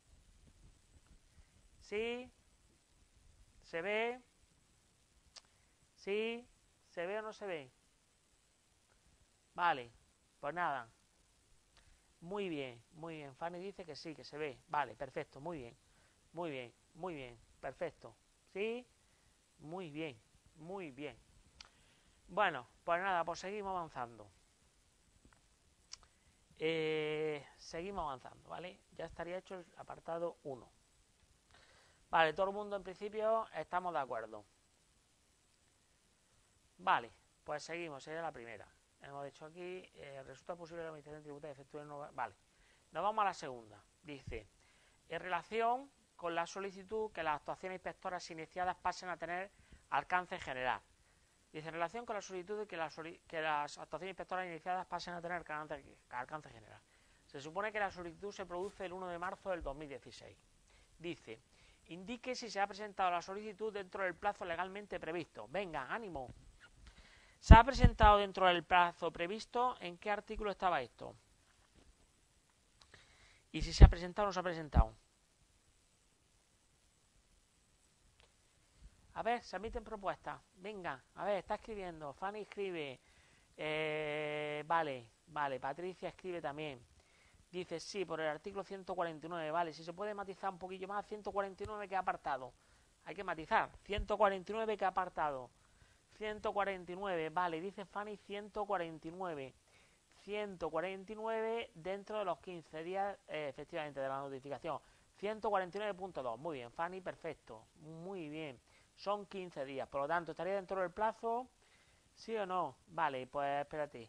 ¿Sí? ¿Se ve? ¿Sí? ¿Se ve o no se ve? Vale, pues nada. Muy bien, muy bien. Fanny dice que sí, que se ve. Vale, perfecto, muy bien. Muy bien, perfecto. ¿Sí? Muy bien, muy bien. Bueno, pues nada, pues seguimos avanzando. Seguimos avanzando, ¿vale? Ya estaría hecho el apartado 1. Vale, todo el mundo en principio estamos de acuerdo. Vale, pues seguimos, sería la primera. Hemos dicho aquí, resulta posible la administración tributaria efectúe nueva. Vale, nos vamos a la segunda. Dice, en relación con la solicitud que las actuaciones inspectoras iniciadas pasen a tener alcance general. Dice, en relación con la solicitud de que las actuaciones inspectoras iniciadas pasen a tener alcance general. Se supone que la solicitud se produce el 1 de marzo del 2016. Dice, indique si se ha presentado la solicitud dentro del plazo legalmente previsto. Venga, ánimo. ¿Se ha presentado dentro del plazo previsto? ¿En qué artículo estaba esto? Y si se ha presentado o no se ha presentado. A ver, se admiten propuestas. Venga, a ver, está escribiendo. Fanny escribe. Vale, Patricia escribe también. Dice, sí, por el artículo 149, vale. Si se puede matizar un poquillo más, 149, ¿qué apartado? Hay que matizar. 149, ¿qué apartado? 149, vale, dice Fanny 149. 149 dentro de los 15 días, efectivamente, de la notificación. 149.2, muy bien, Fanny, perfecto. Muy bien. Son 15 días, por lo tanto, ¿estaría dentro del plazo? ¿Sí o no? Vale, pues espérate.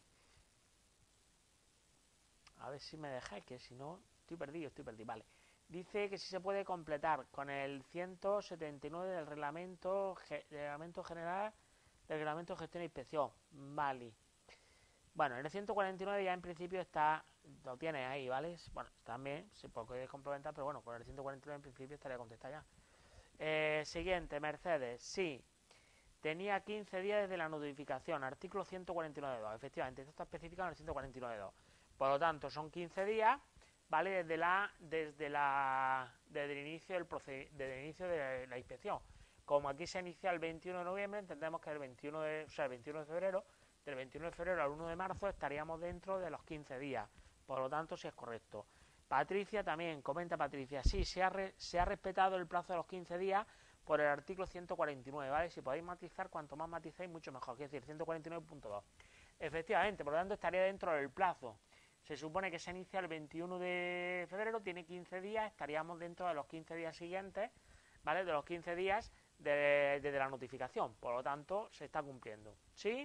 A ver si me dejáis, que si no, estoy perdido, vale. Dice que si se puede completar con el 179 del reglamento general del reglamento de gestión e inspección. Vale. Bueno, en el 149 ya en principio está, lo tienes ahí, ¿vale? Bueno, también se puede complementar, pero bueno, con el 149 en principio estaría contestada ya. Siguiente, Mercedes, sí. Tenía 15 días desde la notificación, artículo 149.2. Efectivamente, esto está especificado en el 149.2. Por lo tanto, son 15 días, ¿vale? Desde el inicio de la inspección. Como aquí se inicia el 21 de noviembre, entendemos que el 21 de febrero, del 21 de febrero al 1 de marzo estaríamos dentro de los 15 días. Por lo tanto, sí es correcto. Patricia también, comenta Patricia, sí, se ha respetado el plazo de los 15 días por el artículo 149, ¿vale? Si podéis matizar, cuanto más maticéis, mucho mejor. Quiere decir, 149.2. Efectivamente, por lo tanto, estaría dentro del plazo. Se supone que se inicia el 21 de febrero, tiene 15 días, estaríamos dentro de los 15 días siguientes, ¿vale? De los 15 días desde la notificación. Por lo tanto, se está cumpliendo. ¿Sí?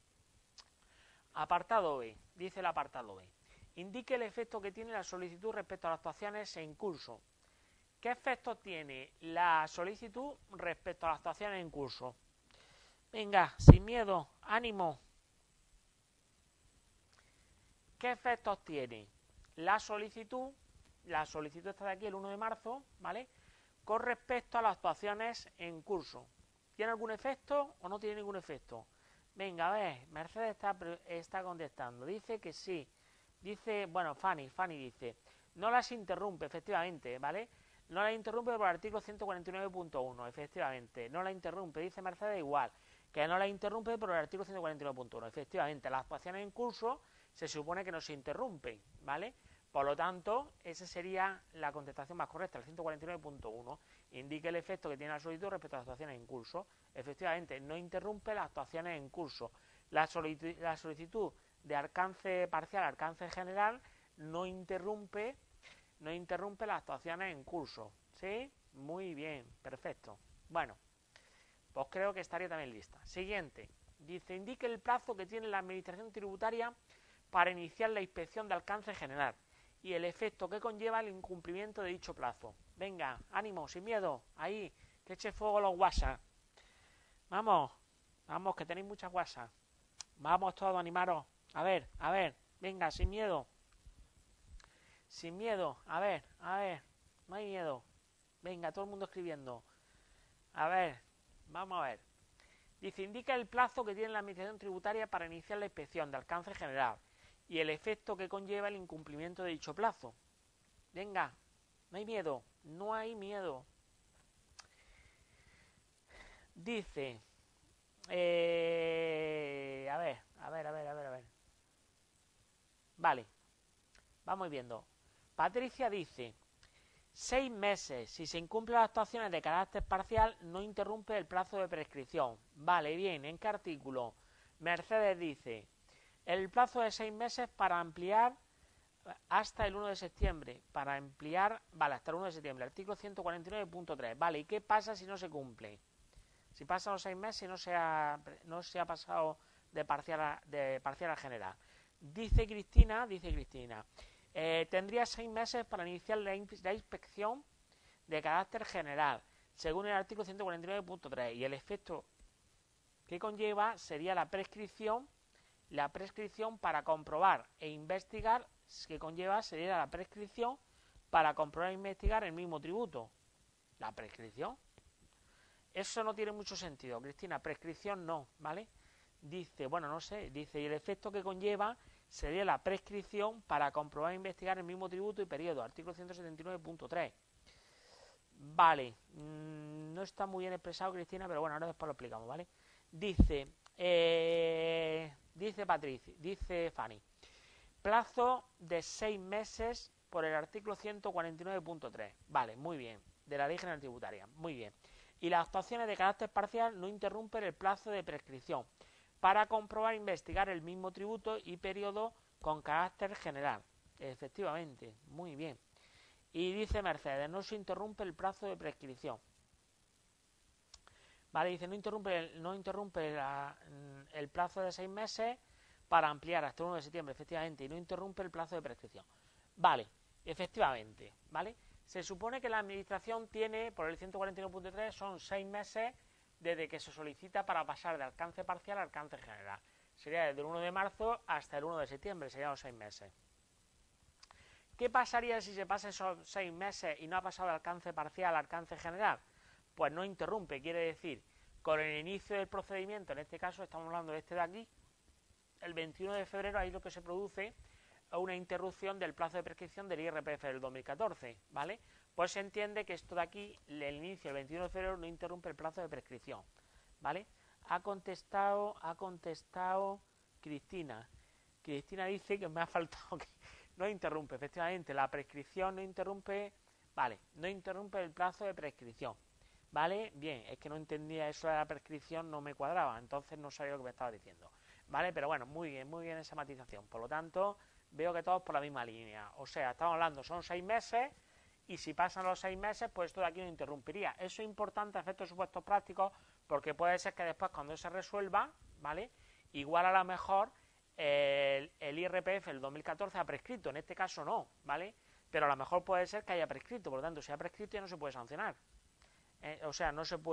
Apartado B. Dice el apartado B. Indique el efecto que tiene la solicitud respecto a las actuaciones en curso. ¿Qué efectos tiene la solicitud respecto a las actuaciones en curso? Venga, sin miedo, ánimo. ¿Qué efectos tiene la solicitud? La solicitud está de aquí el 1 de marzo, ¿vale? Con respecto a las actuaciones en curso. ¿Tiene algún efecto o no tiene ningún efecto? Venga, a ver, Mercedes está contestando. Dice que sí. Dice, bueno, Fanny dice, no las interrumpe, efectivamente, ¿vale? No la interrumpe por el artículo 149.1, efectivamente. No la interrumpe, dice Mercedes igual. Que no la interrumpe por el artículo 149.1. Efectivamente, las actuaciones en curso se supone que no se interrumpen, ¿vale? Por lo tanto, esa sería la contestación más correcta, el 149.1. Indique el efecto que tiene la solicitud respecto a las actuaciones en curso. Efectivamente, no interrumpe las actuaciones en curso. La solicitud de alcance parcial, alcance general, no interrumpe las actuaciones en curso. ¿Sí? Muy bien, perfecto. Bueno, pues creo que estaría también lista. Siguiente. Dice, indique el plazo que tiene la administración tributaria para iniciar la inspección de alcance general y el efecto que conlleva el incumplimiento de dicho plazo. Venga, ánimo, sin miedo, ahí, que eche fuego los WhatsApp. Vamos, que tenéis muchas WhatsApp. Vamos todos, animaros. A ver, venga, sin miedo. Sin miedo, a ver, no hay miedo. Venga, todo el mundo escribiendo. A ver, vamos a ver. Dice, indica el plazo que tiene la administración tributaria para iniciar la inspección de alcance general y el efecto que conlleva el incumplimiento de dicho plazo. Venga, no hay miedo, no hay miedo. Dice, a ver. Vale, vamos viendo. Patricia dice, 6 meses. Si se incumplen las actuaciones de carácter parcial, no interrumpe el plazo de prescripción. Vale, bien. ¿En qué artículo? Mercedes dice, el plazo de 6 meses para ampliar hasta el 1 de septiembre, para ampliar, vale, hasta el 1 de septiembre, artículo 149.3, vale, ¿y qué pasa si no se cumple? Si pasan los 6 meses y no se ha pasado de parcial a general. Dice Cristina, tendría 6 meses para iniciar la inspección de carácter general, según el artículo 149.3, y el efecto que conlleva sería la prescripción para comprobar e investigar, que conlleva sería la prescripción para comprobar e investigar el mismo tributo. La prescripción. Eso no tiene mucho sentido, Cristina, prescripción no, ¿vale? Dice, bueno, no sé, dice, y el efecto que conlleva sería la prescripción para comprobar e investigar el mismo tributo y periodo, artículo 179.3. Vale, no está muy bien expresado, Cristina, pero bueno, ahora después lo explicamos, ¿vale? Dice Patricia, dice Fanny, plazo de 6 meses por el artículo 149.3. Vale, muy bien, de la Ley General Tributaria, muy bien. Y las actuaciones de carácter parcial no interrumpen el plazo de prescripción para comprobar e investigar el mismo tributo y periodo con carácter general. Efectivamente, muy bien. Y dice Mercedes, no se interrumpe el plazo de prescripción. Vale, dice, no interrumpe el plazo de 6 meses para ampliar hasta el 1 de septiembre, efectivamente, y no interrumpe el plazo de prescripción. Vale, efectivamente, ¿vale? Se supone que la administración tiene, por el 149.3, son 6 meses desde que se solicita para pasar de alcance parcial a alcance general. Sería desde el 1 de marzo hasta el 1 de septiembre, serían los 6 meses. ¿Qué pasaría si se pasa esos 6 meses y no ha pasado de alcance parcial a alcance general? Pues no interrumpe, quiere decir, con el inicio del procedimiento, en este caso estamos hablando de este de aquí, el 21 de febrero, ahí lo que se produce es una interrupción del plazo de prescripción del IRPF del 2014, ¿vale? Pues se entiende que esto de aquí, el inicio del 21 de febrero, no interrumpe el plazo de prescripción, ¿vale? Ha contestado Cristina. Cristina dice que me ha faltado que no interrumpe, efectivamente, la prescripción no interrumpe, vale, no interrumpe el plazo de prescripción, ¿vale? Bien, es que no entendía eso de la prescripción, no me cuadraba, entonces no sabía lo que me estaba diciendo, ¿vale? Pero bueno, muy bien esa matización, por lo tanto, veo que todos por la misma línea, o sea, estamos hablando, son 6 meses, y si pasan los 6 meses, pues esto de aquí no interrumpiría. Eso es importante a efectos de supuestos prácticos, porque puede ser que después cuando se resuelva, ¿vale? Igual a lo mejor el IRPF del 2014 ha prescrito, en este caso no, ¿vale? Pero a lo mejor puede ser que haya prescrito, por lo tanto, si ha prescrito ya no se puede sancionar. O sea, no se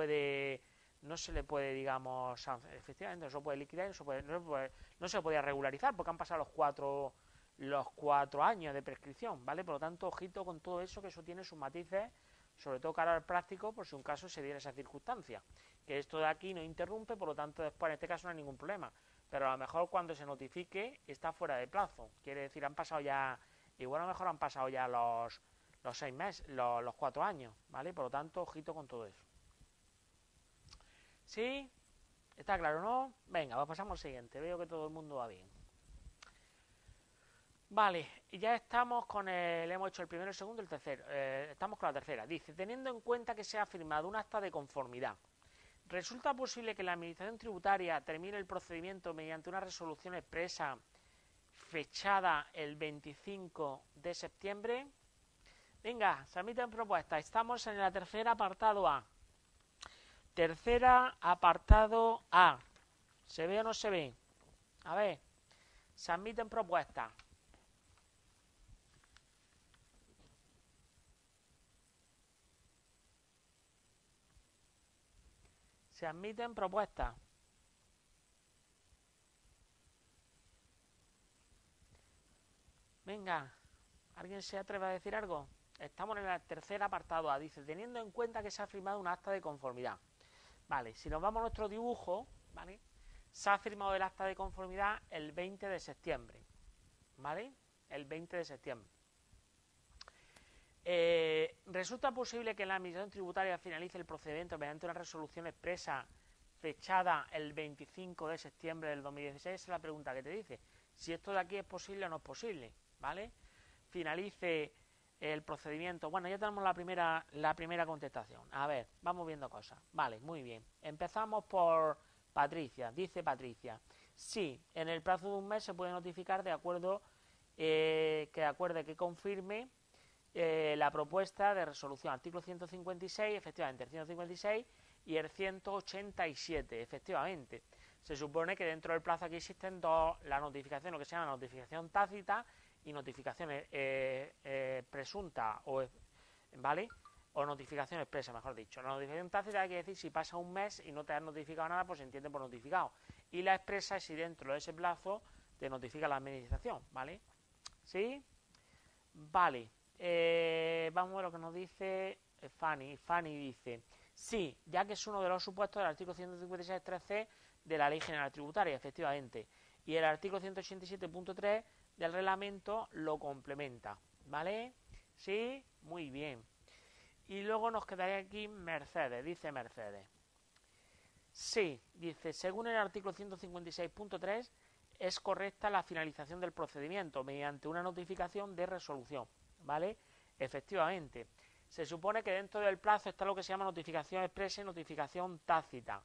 le puede, digamos, efectivamente, no se puede liquidar, no se podía regularizar, porque han pasado los 4 años de prescripción, ¿vale? Por lo tanto, ojito con todo eso, que eso tiene sus matices, sobre todo cara al práctico, por si un caso se diera esa circunstancia. Que esto de aquí no interrumpe, por lo tanto, después en este caso no hay ningún problema. Pero a lo mejor cuando se notifique está fuera de plazo. Quiere decir, han pasado ya, igual a lo mejor han pasado ya los 6 meses, los 4 años, ¿vale? Por lo tanto, ojito con todo eso. ¿Sí? ¿Está claro, no? Venga, pues pasamos al siguiente. Veo que todo el mundo va bien. Vale, y ya estamos con hemos hecho el primero, el segundo y el tercero. Estamos con la tercera. Dice, teniendo en cuenta que se ha firmado un acta de conformidad, ¿resulta posible que la Administración Tributaria termine el procedimiento mediante una resolución expresa fechada el 25 de septiembre? Venga, se admiten propuestas. Estamos en la tercera apartado A. Tercera apartado A. ¿Se ve o no se ve? A ver, se admiten propuestas. Se admiten propuestas. Venga, ¿alguien se atreve a decir algo? Estamos en el tercer apartado A. Dice, teniendo en cuenta que se ha firmado un acta de conformidad. Vale, si nos vamos a nuestro dibujo, ¿vale? Se ha firmado el acta de conformidad el 20 de septiembre. ¿Vale? El 20 de septiembre. ¿Resulta posible que la Administración Tributaria finalice el procedimiento mediante una resolución expresa fechada el 25 de septiembre del 2016? Esa es la pregunta que te dice. Si esto de aquí es posible o no es posible, ¿vale? Finalice el procedimiento. Bueno, ya tenemos la primera contestación. A ver, vamos viendo cosas. Vale, muy bien. Empezamos por Patricia. Dice Patricia, Sí, en el plazo de un mes se puede notificar de acuerdo que confirme la propuesta de resolución. Artículo 156, efectivamente, el 156 y el 187, efectivamente. Se supone que dentro del plazo aquí existen dos, la notificación, lo que se llama notificación tácita y notificaciones presunta, ¿vale? O notificación expresa, mejor dicho. La notificación tácita quiere decir si pasa un mes y no te han notificado nada, pues se entiende por notificado. Y la expresa es si dentro de ese plazo te notifica la administración, ¿vale? ¿Sí? Vale. Vamos a ver lo que nos dice Fanny. Fanny dice, sí, ya que es uno de los supuestos del artículo 156.3c de la Ley General Tributaria, efectivamente. Y el artículo 187.3 del reglamento lo complementa, ¿vale? Sí, muy bien. Y luego nos quedaría aquí Mercedes, dice Mercedes. Sí, dice, según el artículo 156.3 es correcta la finalización del procedimiento mediante una notificación de resolución, ¿vale? Efectivamente, se supone que dentro del plazo está lo que se llama notificación expresa y notificación tácita.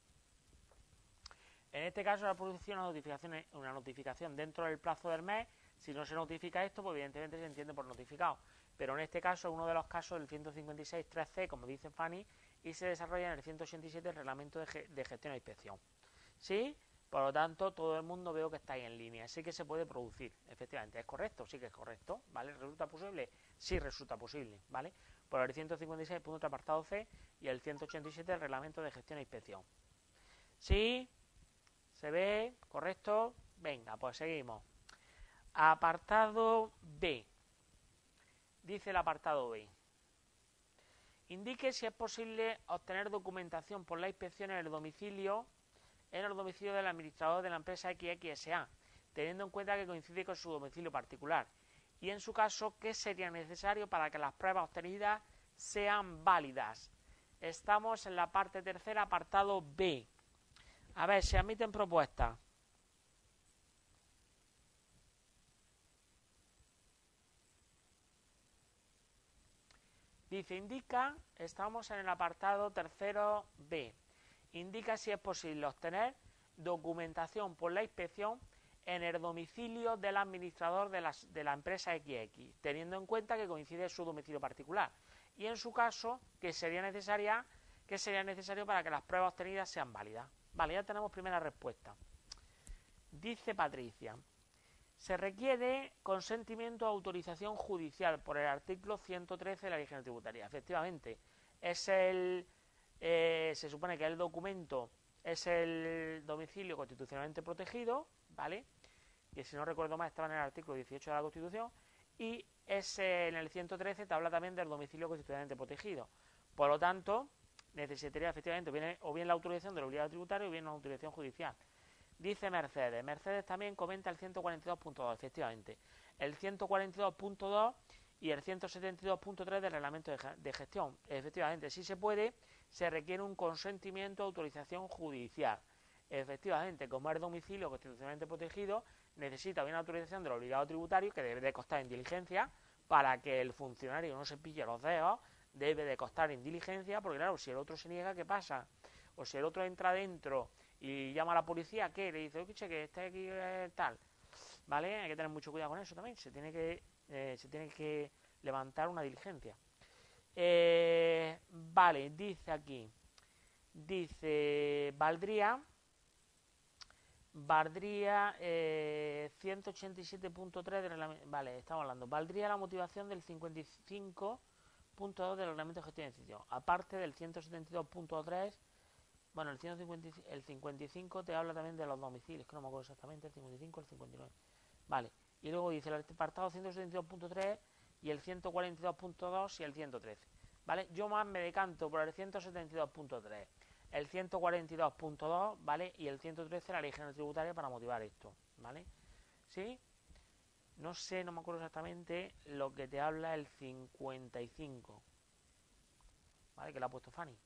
En este caso la producción una notificación dentro del plazo del mes. Si no se notifica esto, pues evidentemente se entiende por notificado. Pero en este caso es uno de los casos del 156.3c, como dice Fanny, y se desarrolla en el 187 el reglamento de gestión e inspección. ¿Sí? Por lo tanto, todo el mundo veo que está ahí en línea. Sí que se puede producir, efectivamente. ¿Es correcto? Sí que es correcto, ¿vale? ¿Resulta posible? Sí resulta posible, ¿vale? Por el 156, punto apartado C, y el 187 el reglamento de gestión e inspección. ¿Sí? ¿Se ve? ¿Correcto? Venga, pues seguimos. Apartado B. Dice el apartado B. Indique si es posible obtener documentación por la inspección en el domicilio del administrador de la empresa XXSA, teniendo en cuenta que coincide con su domicilio particular. Y en su caso, ¿qué sería necesario para que las pruebas obtenidas sean válidas? Estamos en la parte tercera, apartado B. A ver, se admiten propuestas. Dice, indica, estamos en el apartado tercero B. Indica si es posible obtener documentación por la inspección en el domicilio del administrador de la empresa XX, teniendo en cuenta que coincide su domicilio particular. Y en su caso, ¿qué sería necesario para que las pruebas obtenidas sean válidas? Vale, ya tenemos primera respuesta. Dice Patricia, se requiere consentimiento o autorización judicial por el artículo 113 de la Ley General Tributaria. Efectivamente, se supone que el documento es el domicilio constitucionalmente protegido, ¿vale? Que si no recuerdo mal estaba en el artículo 18 de la Constitución, y en el 113 te habla también del domicilio constitucionalmente protegido. Por lo tanto, necesitaría efectivamente o bien la autorización del obligado tributario o bien una autorización judicial. Dice Mercedes. Mercedes también comenta el 142.2, efectivamente. El 142.2 y el 172.3 del reglamento de gestión. Efectivamente, si se puede, se requiere un consentimiento o autorización judicial. Efectivamente, como es domicilio constitucionalmente protegido, necesita una autorización del obligado tributario que debe de constar en diligencia para que el funcionario no se pille los dedos, debe de constar en diligencia, porque claro, si el otro se niega, ¿qué pasa? O si el otro entra dentro y llama a la policía, ¿qué? Le dice, oye, que está aquí tal, ¿vale? Hay que tener mucho cuidado con eso también, se tiene que levantar una diligencia. Vale, dice aquí, valdría 187.3 del reglamento, vale, estamos hablando, valdría la motivación del 55.2 del reglamento de gestión de edificio, aparte del 172.3. Bueno, el 55 te habla también de los domicilios, que no me acuerdo exactamente, el 55 o el 59. Vale, y luego dice el apartado 172.3 y el 142.2 y el 113. ¿Vale? Yo más me decanto por el 172.3, el 142.2, ¿vale? Y el 113 la Ley General Tributaria para motivar esto, ¿vale? ¿Sí? No sé, no me acuerdo exactamente lo que te habla el 55, ¿vale? Que lo ha puesto Fanny.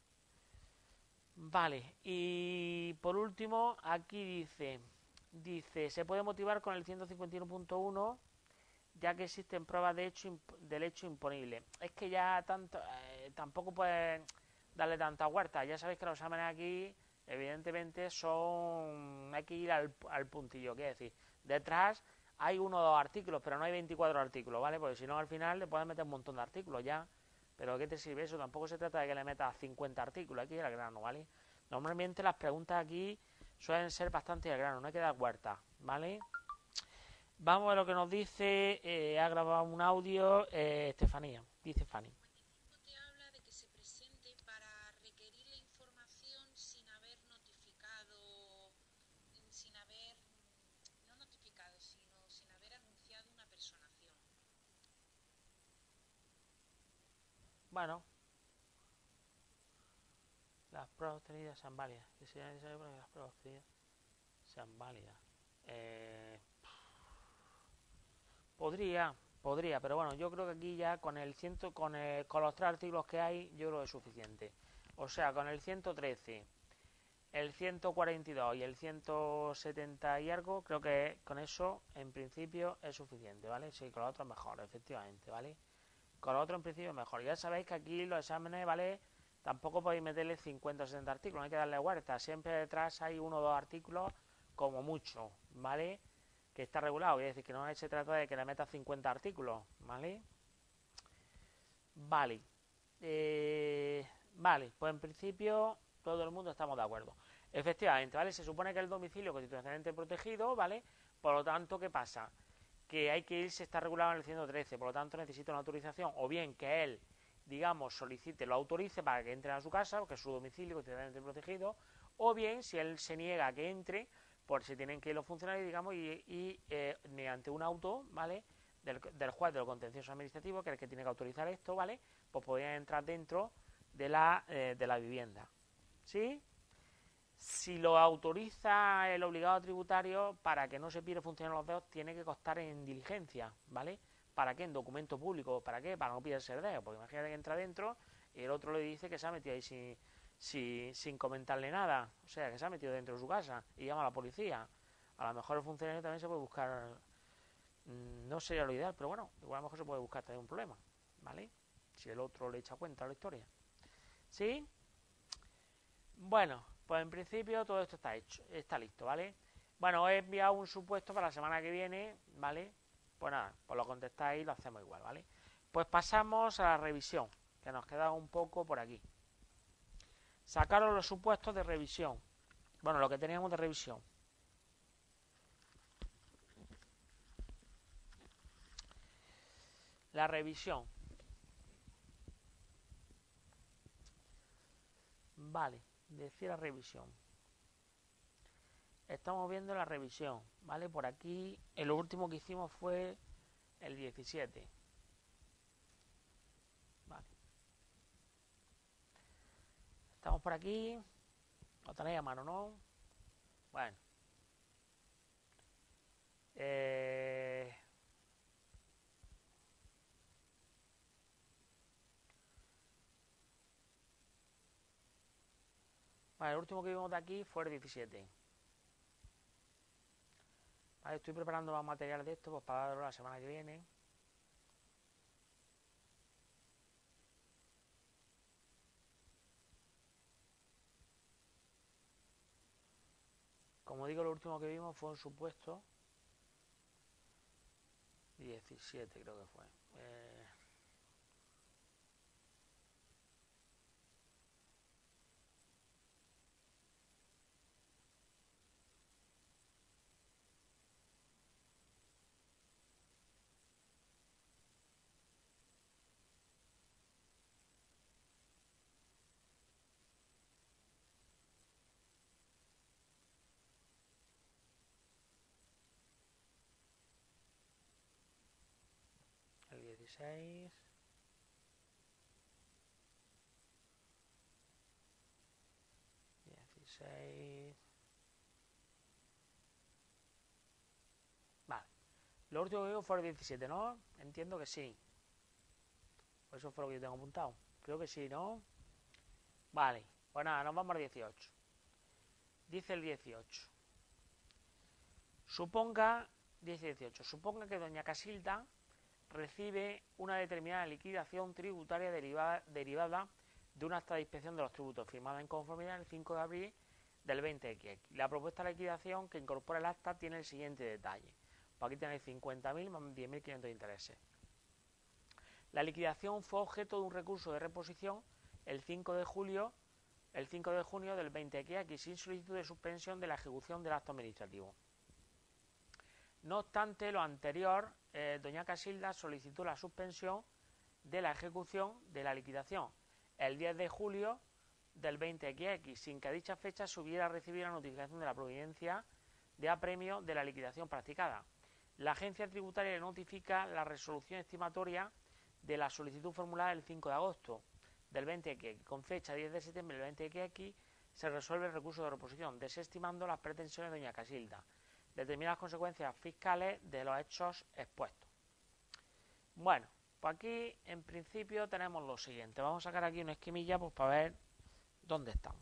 Vale, y por último, aquí dice, se puede motivar con el 151.1, ya que existen pruebas del hecho imponible. Es que ya tampoco puedes darle tanta huerta. Ya sabéis que los exámenes aquí evidentemente hay que ir al puntillo, quiere decir, detrás hay 1 o 2 artículos, pero no hay 24 artículos, ¿vale? Porque si no, al final le puedes meter un montón de artículos ya, pero ¿qué te sirve eso? Tampoco se trata de que le metas 50 artículos, aquí al grano, ¿vale? Normalmente las preguntas aquí suelen ser bastante al grano, no hay que dar vueltas, ¿vale? Vamos a ver lo que nos dice, ha grabado un audio Estefanía, dice Fanny. Te habla de que se presente para requerir la información sin haber notificado, no notificado, sino sin haber anunciado una personación. Bueno, las pruebas obtenidas sean válidas. Que sea necesario para que las pruebas obtenidas sean válidas. Podría, pero bueno, yo creo que aquí ya con los 3 artículos que hay, yo creo que es suficiente. O sea, con el 113, el 142 y el 170 y algo, creo que con eso, en principio, es suficiente, ¿vale? Sí, con los otros mejor, efectivamente, ¿vale? Con los otros en principio mejor. Ya sabéis que aquí los exámenes, ¿vale? Tampoco podéis meterle 50 o 60 artículos, no hay que darle vuelta. Siempre detrás hay 1 o 2 artículos, como mucho, ¿vale? Que está regulado, es decir, que no se trata de que le metas 50 artículos, ¿vale? Vale. Vale, pues en principio todo el mundo estamos de acuerdo. Efectivamente, ¿vale? Se supone que el domicilio constitucionalmente protegido, ¿vale? Por lo tanto, ¿qué pasa? Que hay que irse, está regulado en el 113, por lo tanto necesita una autorización, o bien que él, digamos, solicite, lo autorice para que entre a su casa, porque es su domicilio constitucionalmente protegido, o bien, si él se niega a que entre, pues se tienen que ir los funcionarios, digamos, y mediante un auto, ¿vale? Del juez de lo contencioso administrativo, que es el que tiene que autorizar esto, ¿vale? Pues podrían entrar dentro de la vivienda. ¿Sí? Si lo autoriza el obligado tributario, para que no se pierda funcionar los dedos, tiene que constar en diligencia, ¿vale? ¿Para qué? En documento público. ¿Para qué? Para no pillarse el dedo. Porque imagínate que entra dentro y el otro le dice que se ha metido ahí sin comentarle nada. O sea, que se ha metido dentro de su casa y llama a la policía. A lo mejor el funcionario también se puede buscar, no sería lo ideal, pero bueno, igual a lo mejor se puede buscar también un problema, ¿vale? Si el otro le echa cuenta a la historia. ¿Sí? Bueno, pues en principio todo esto está hecho, está listo, ¿vale? Bueno, os he enviado un supuesto para la semana que viene, ¿vale? Pues nada, pues lo contestáis y lo hacemos igual, ¿vale? Pues pasamos a la revisión, que nos queda un poco por aquí. Sacaros los supuestos de revisión. Bueno, lo que teníamos de revisión. La revisión. Vale, decía la revisión. Estamos viendo la revisión, ¿vale? Por aquí, el último que hicimos fue el 17. Vale. Estamos por aquí. Lo tenéis a mano, ¿no? Bueno. Vale, el último que vimos de aquí fue el 17. Vale, estoy preparando más material de esto pues para darlo la semana que viene. Como digo, lo último que vimos fue un supuesto 17, creo que fue. El 16. Vale. Lo último que vimos fue el 17, ¿no? Entiendo que sí. Pues eso fue lo que yo tengo apuntado. Creo que sí, ¿no? Vale. Pues nada, nos vamos al 18. Dice el 18. Suponga que doña Casilda recibe una determinada liquidación tributaria derivada de un acta de inspección de los tributos firmada en conformidad el 5 de abril del 20XX. La propuesta de liquidación que incorpora el acta tiene el siguiente detalle. Pues aquí tenéis 50.000 más 10.500 de intereses. La liquidación fue objeto de un recurso de reposición el 5 de junio del 20XX sin solicitud de suspensión de la ejecución del acto administrativo. No obstante lo anterior, doña Casilda solicitó la suspensión de la ejecución de la liquidación el 10 de julio del 20XX, sin que a dicha fecha se hubiera recibido la notificación de la providencia de apremio de la liquidación practicada. La agencia tributaria le notifica la resolución estimatoria de la solicitud formulada el 5 de agosto del 20XX, con fecha 10 de septiembre del 20XX se resuelve el recurso de reposición, desestimando las pretensiones de doña Casilda, determina las consecuencias fiscales de los hechos expuestos. Bueno, pues aquí en principio tenemos lo siguiente. Vamos a sacar aquí una esquemilla pues para ver dónde estamos.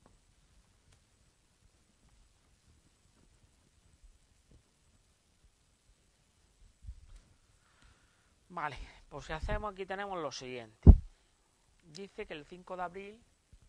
Vale, pues si hacemos aquí tenemos lo siguiente. Dice que el 5 de abril,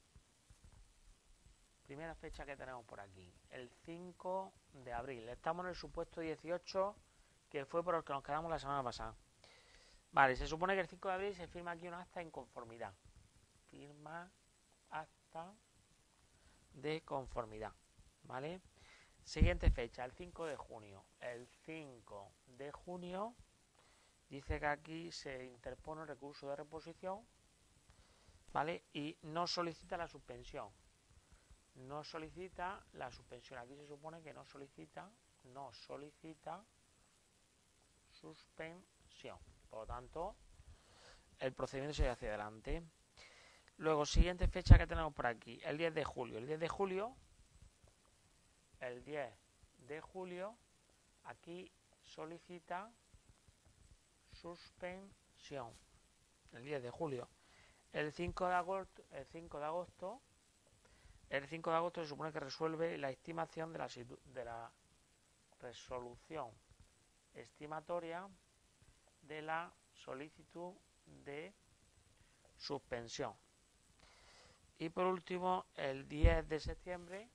primera fecha que tenemos por aquí, el 5 de abril. Estamos en el supuesto 18, que fue por el que nos quedamos la semana pasada. Vale, se supone que el 5 de abril se firma aquí un acta de conformidad. Firma acta de conformidad, ¿vale? Siguiente fecha, el 5 de junio. El 5 de junio dice que aquí se interpone el recurso de reposición, ¿vale? Y no solicita la suspensión. No solicita la suspensión. Aquí se supone que no solicita suspensión. Por lo tanto, el procedimiento sigue hacia adelante. Luego, siguiente fecha que tenemos por aquí, el 10 de julio. El 10 de julio, aquí solicita suspensión. El 10 de julio. El 5 de agosto se supone que resuelve la estimación de la resolución estimatoria de la solicitud de suspensión. Y por último, el 10 de septiembre,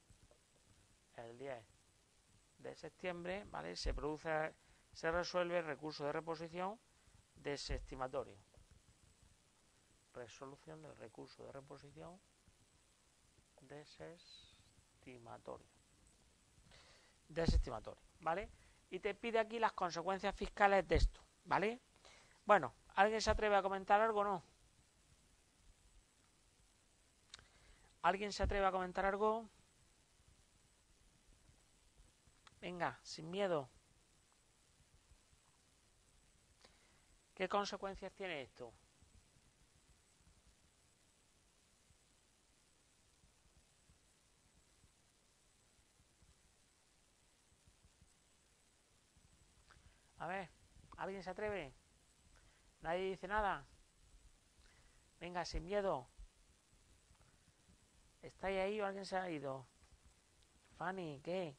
¿vale? Se resuelve el recurso de reposición desestimatorio. Resolución del recurso de reposición desestimatorio, ¿vale? Y te pide aquí las consecuencias fiscales de esto, ¿vale? Bueno, ¿alguien se atreve a comentar algo o no? ¿Alguien se atreve a comentar algo? Venga, sin miedo. ¿Qué consecuencias tiene esto? A ver, ¿alguien se atreve? ¿Nadie dice nada? Venga, sin miedo. ¿Estáis ahí o alguien se ha ido? Fanny, ¿qué?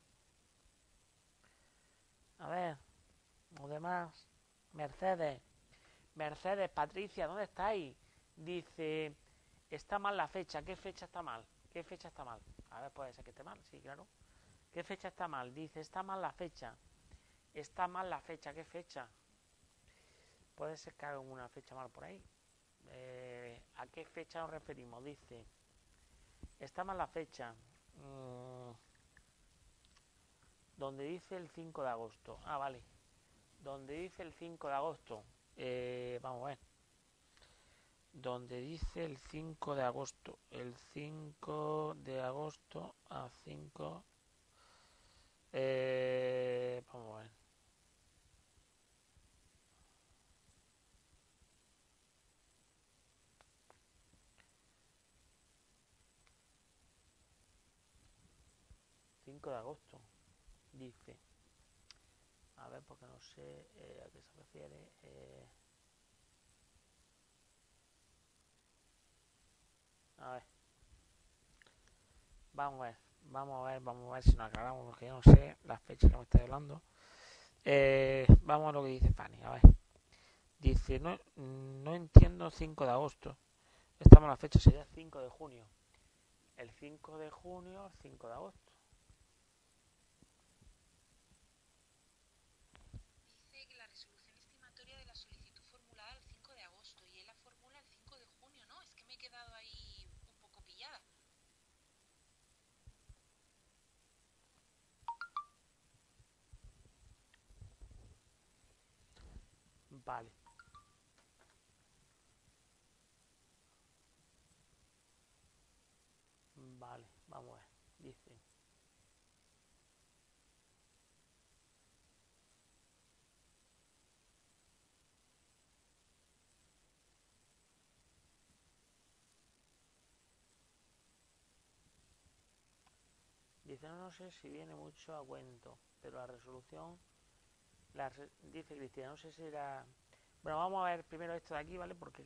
A ver, los demás. Mercedes, Patricia, ¿dónde estáis? Dice, está mal la fecha. ¿Qué fecha está mal? A ver, puede ser que esté mal, sí, claro. ¿Qué fecha está mal? Dice, está mal la fecha. ¿Qué fecha? Puede ser que hagan una fecha mal por ahí. ¿A qué fecha nos referimos? Dice, está mal la fecha. Donde dice el 5 de agosto. Ah, vale. Donde dice el 5 de agosto. Vamos a ver. Donde dice el 5 de agosto. El 5 de agosto a 5. Vamos a ver. De agosto dice, a ver, porque no sé a qué se refiere. A ver, vamos a ver si nos aclaramos, porque yo no sé las fechas que me estoy hablando. Vamos a lo que dice Fanny, a ver. Dice, no entiendo 5 de agosto. Estamos en la fecha, sería 5 de junio. el 5 de junio al 5 de agosto. Dice que la resolución estimatoria de la solicitud formulada el 5 de agosto y él la formula el 5 de junio, ¿no? Es que me he quedado ahí un poco pillada. Vale. Vale, vamos a ver. Dice... Dice, no sé si viene mucho a cuento, pero la resolución... dice Cristina, no sé si era... Bueno, vamos a ver primero esto de aquí, ¿vale? Porque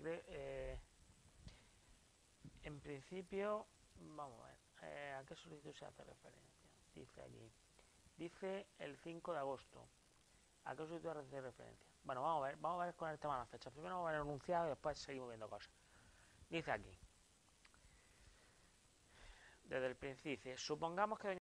en principio, vamos a ver, ¿a qué solicitud se hace referencia? Dice aquí, dice el 5 de agosto. ¿A qué solicitud hace referencia? Bueno, vamos a ver con el tema de las fechas. Primero vamos a ver el enunciado y después seguimos viendo cosas. Dice aquí, desde el principio, supongamos que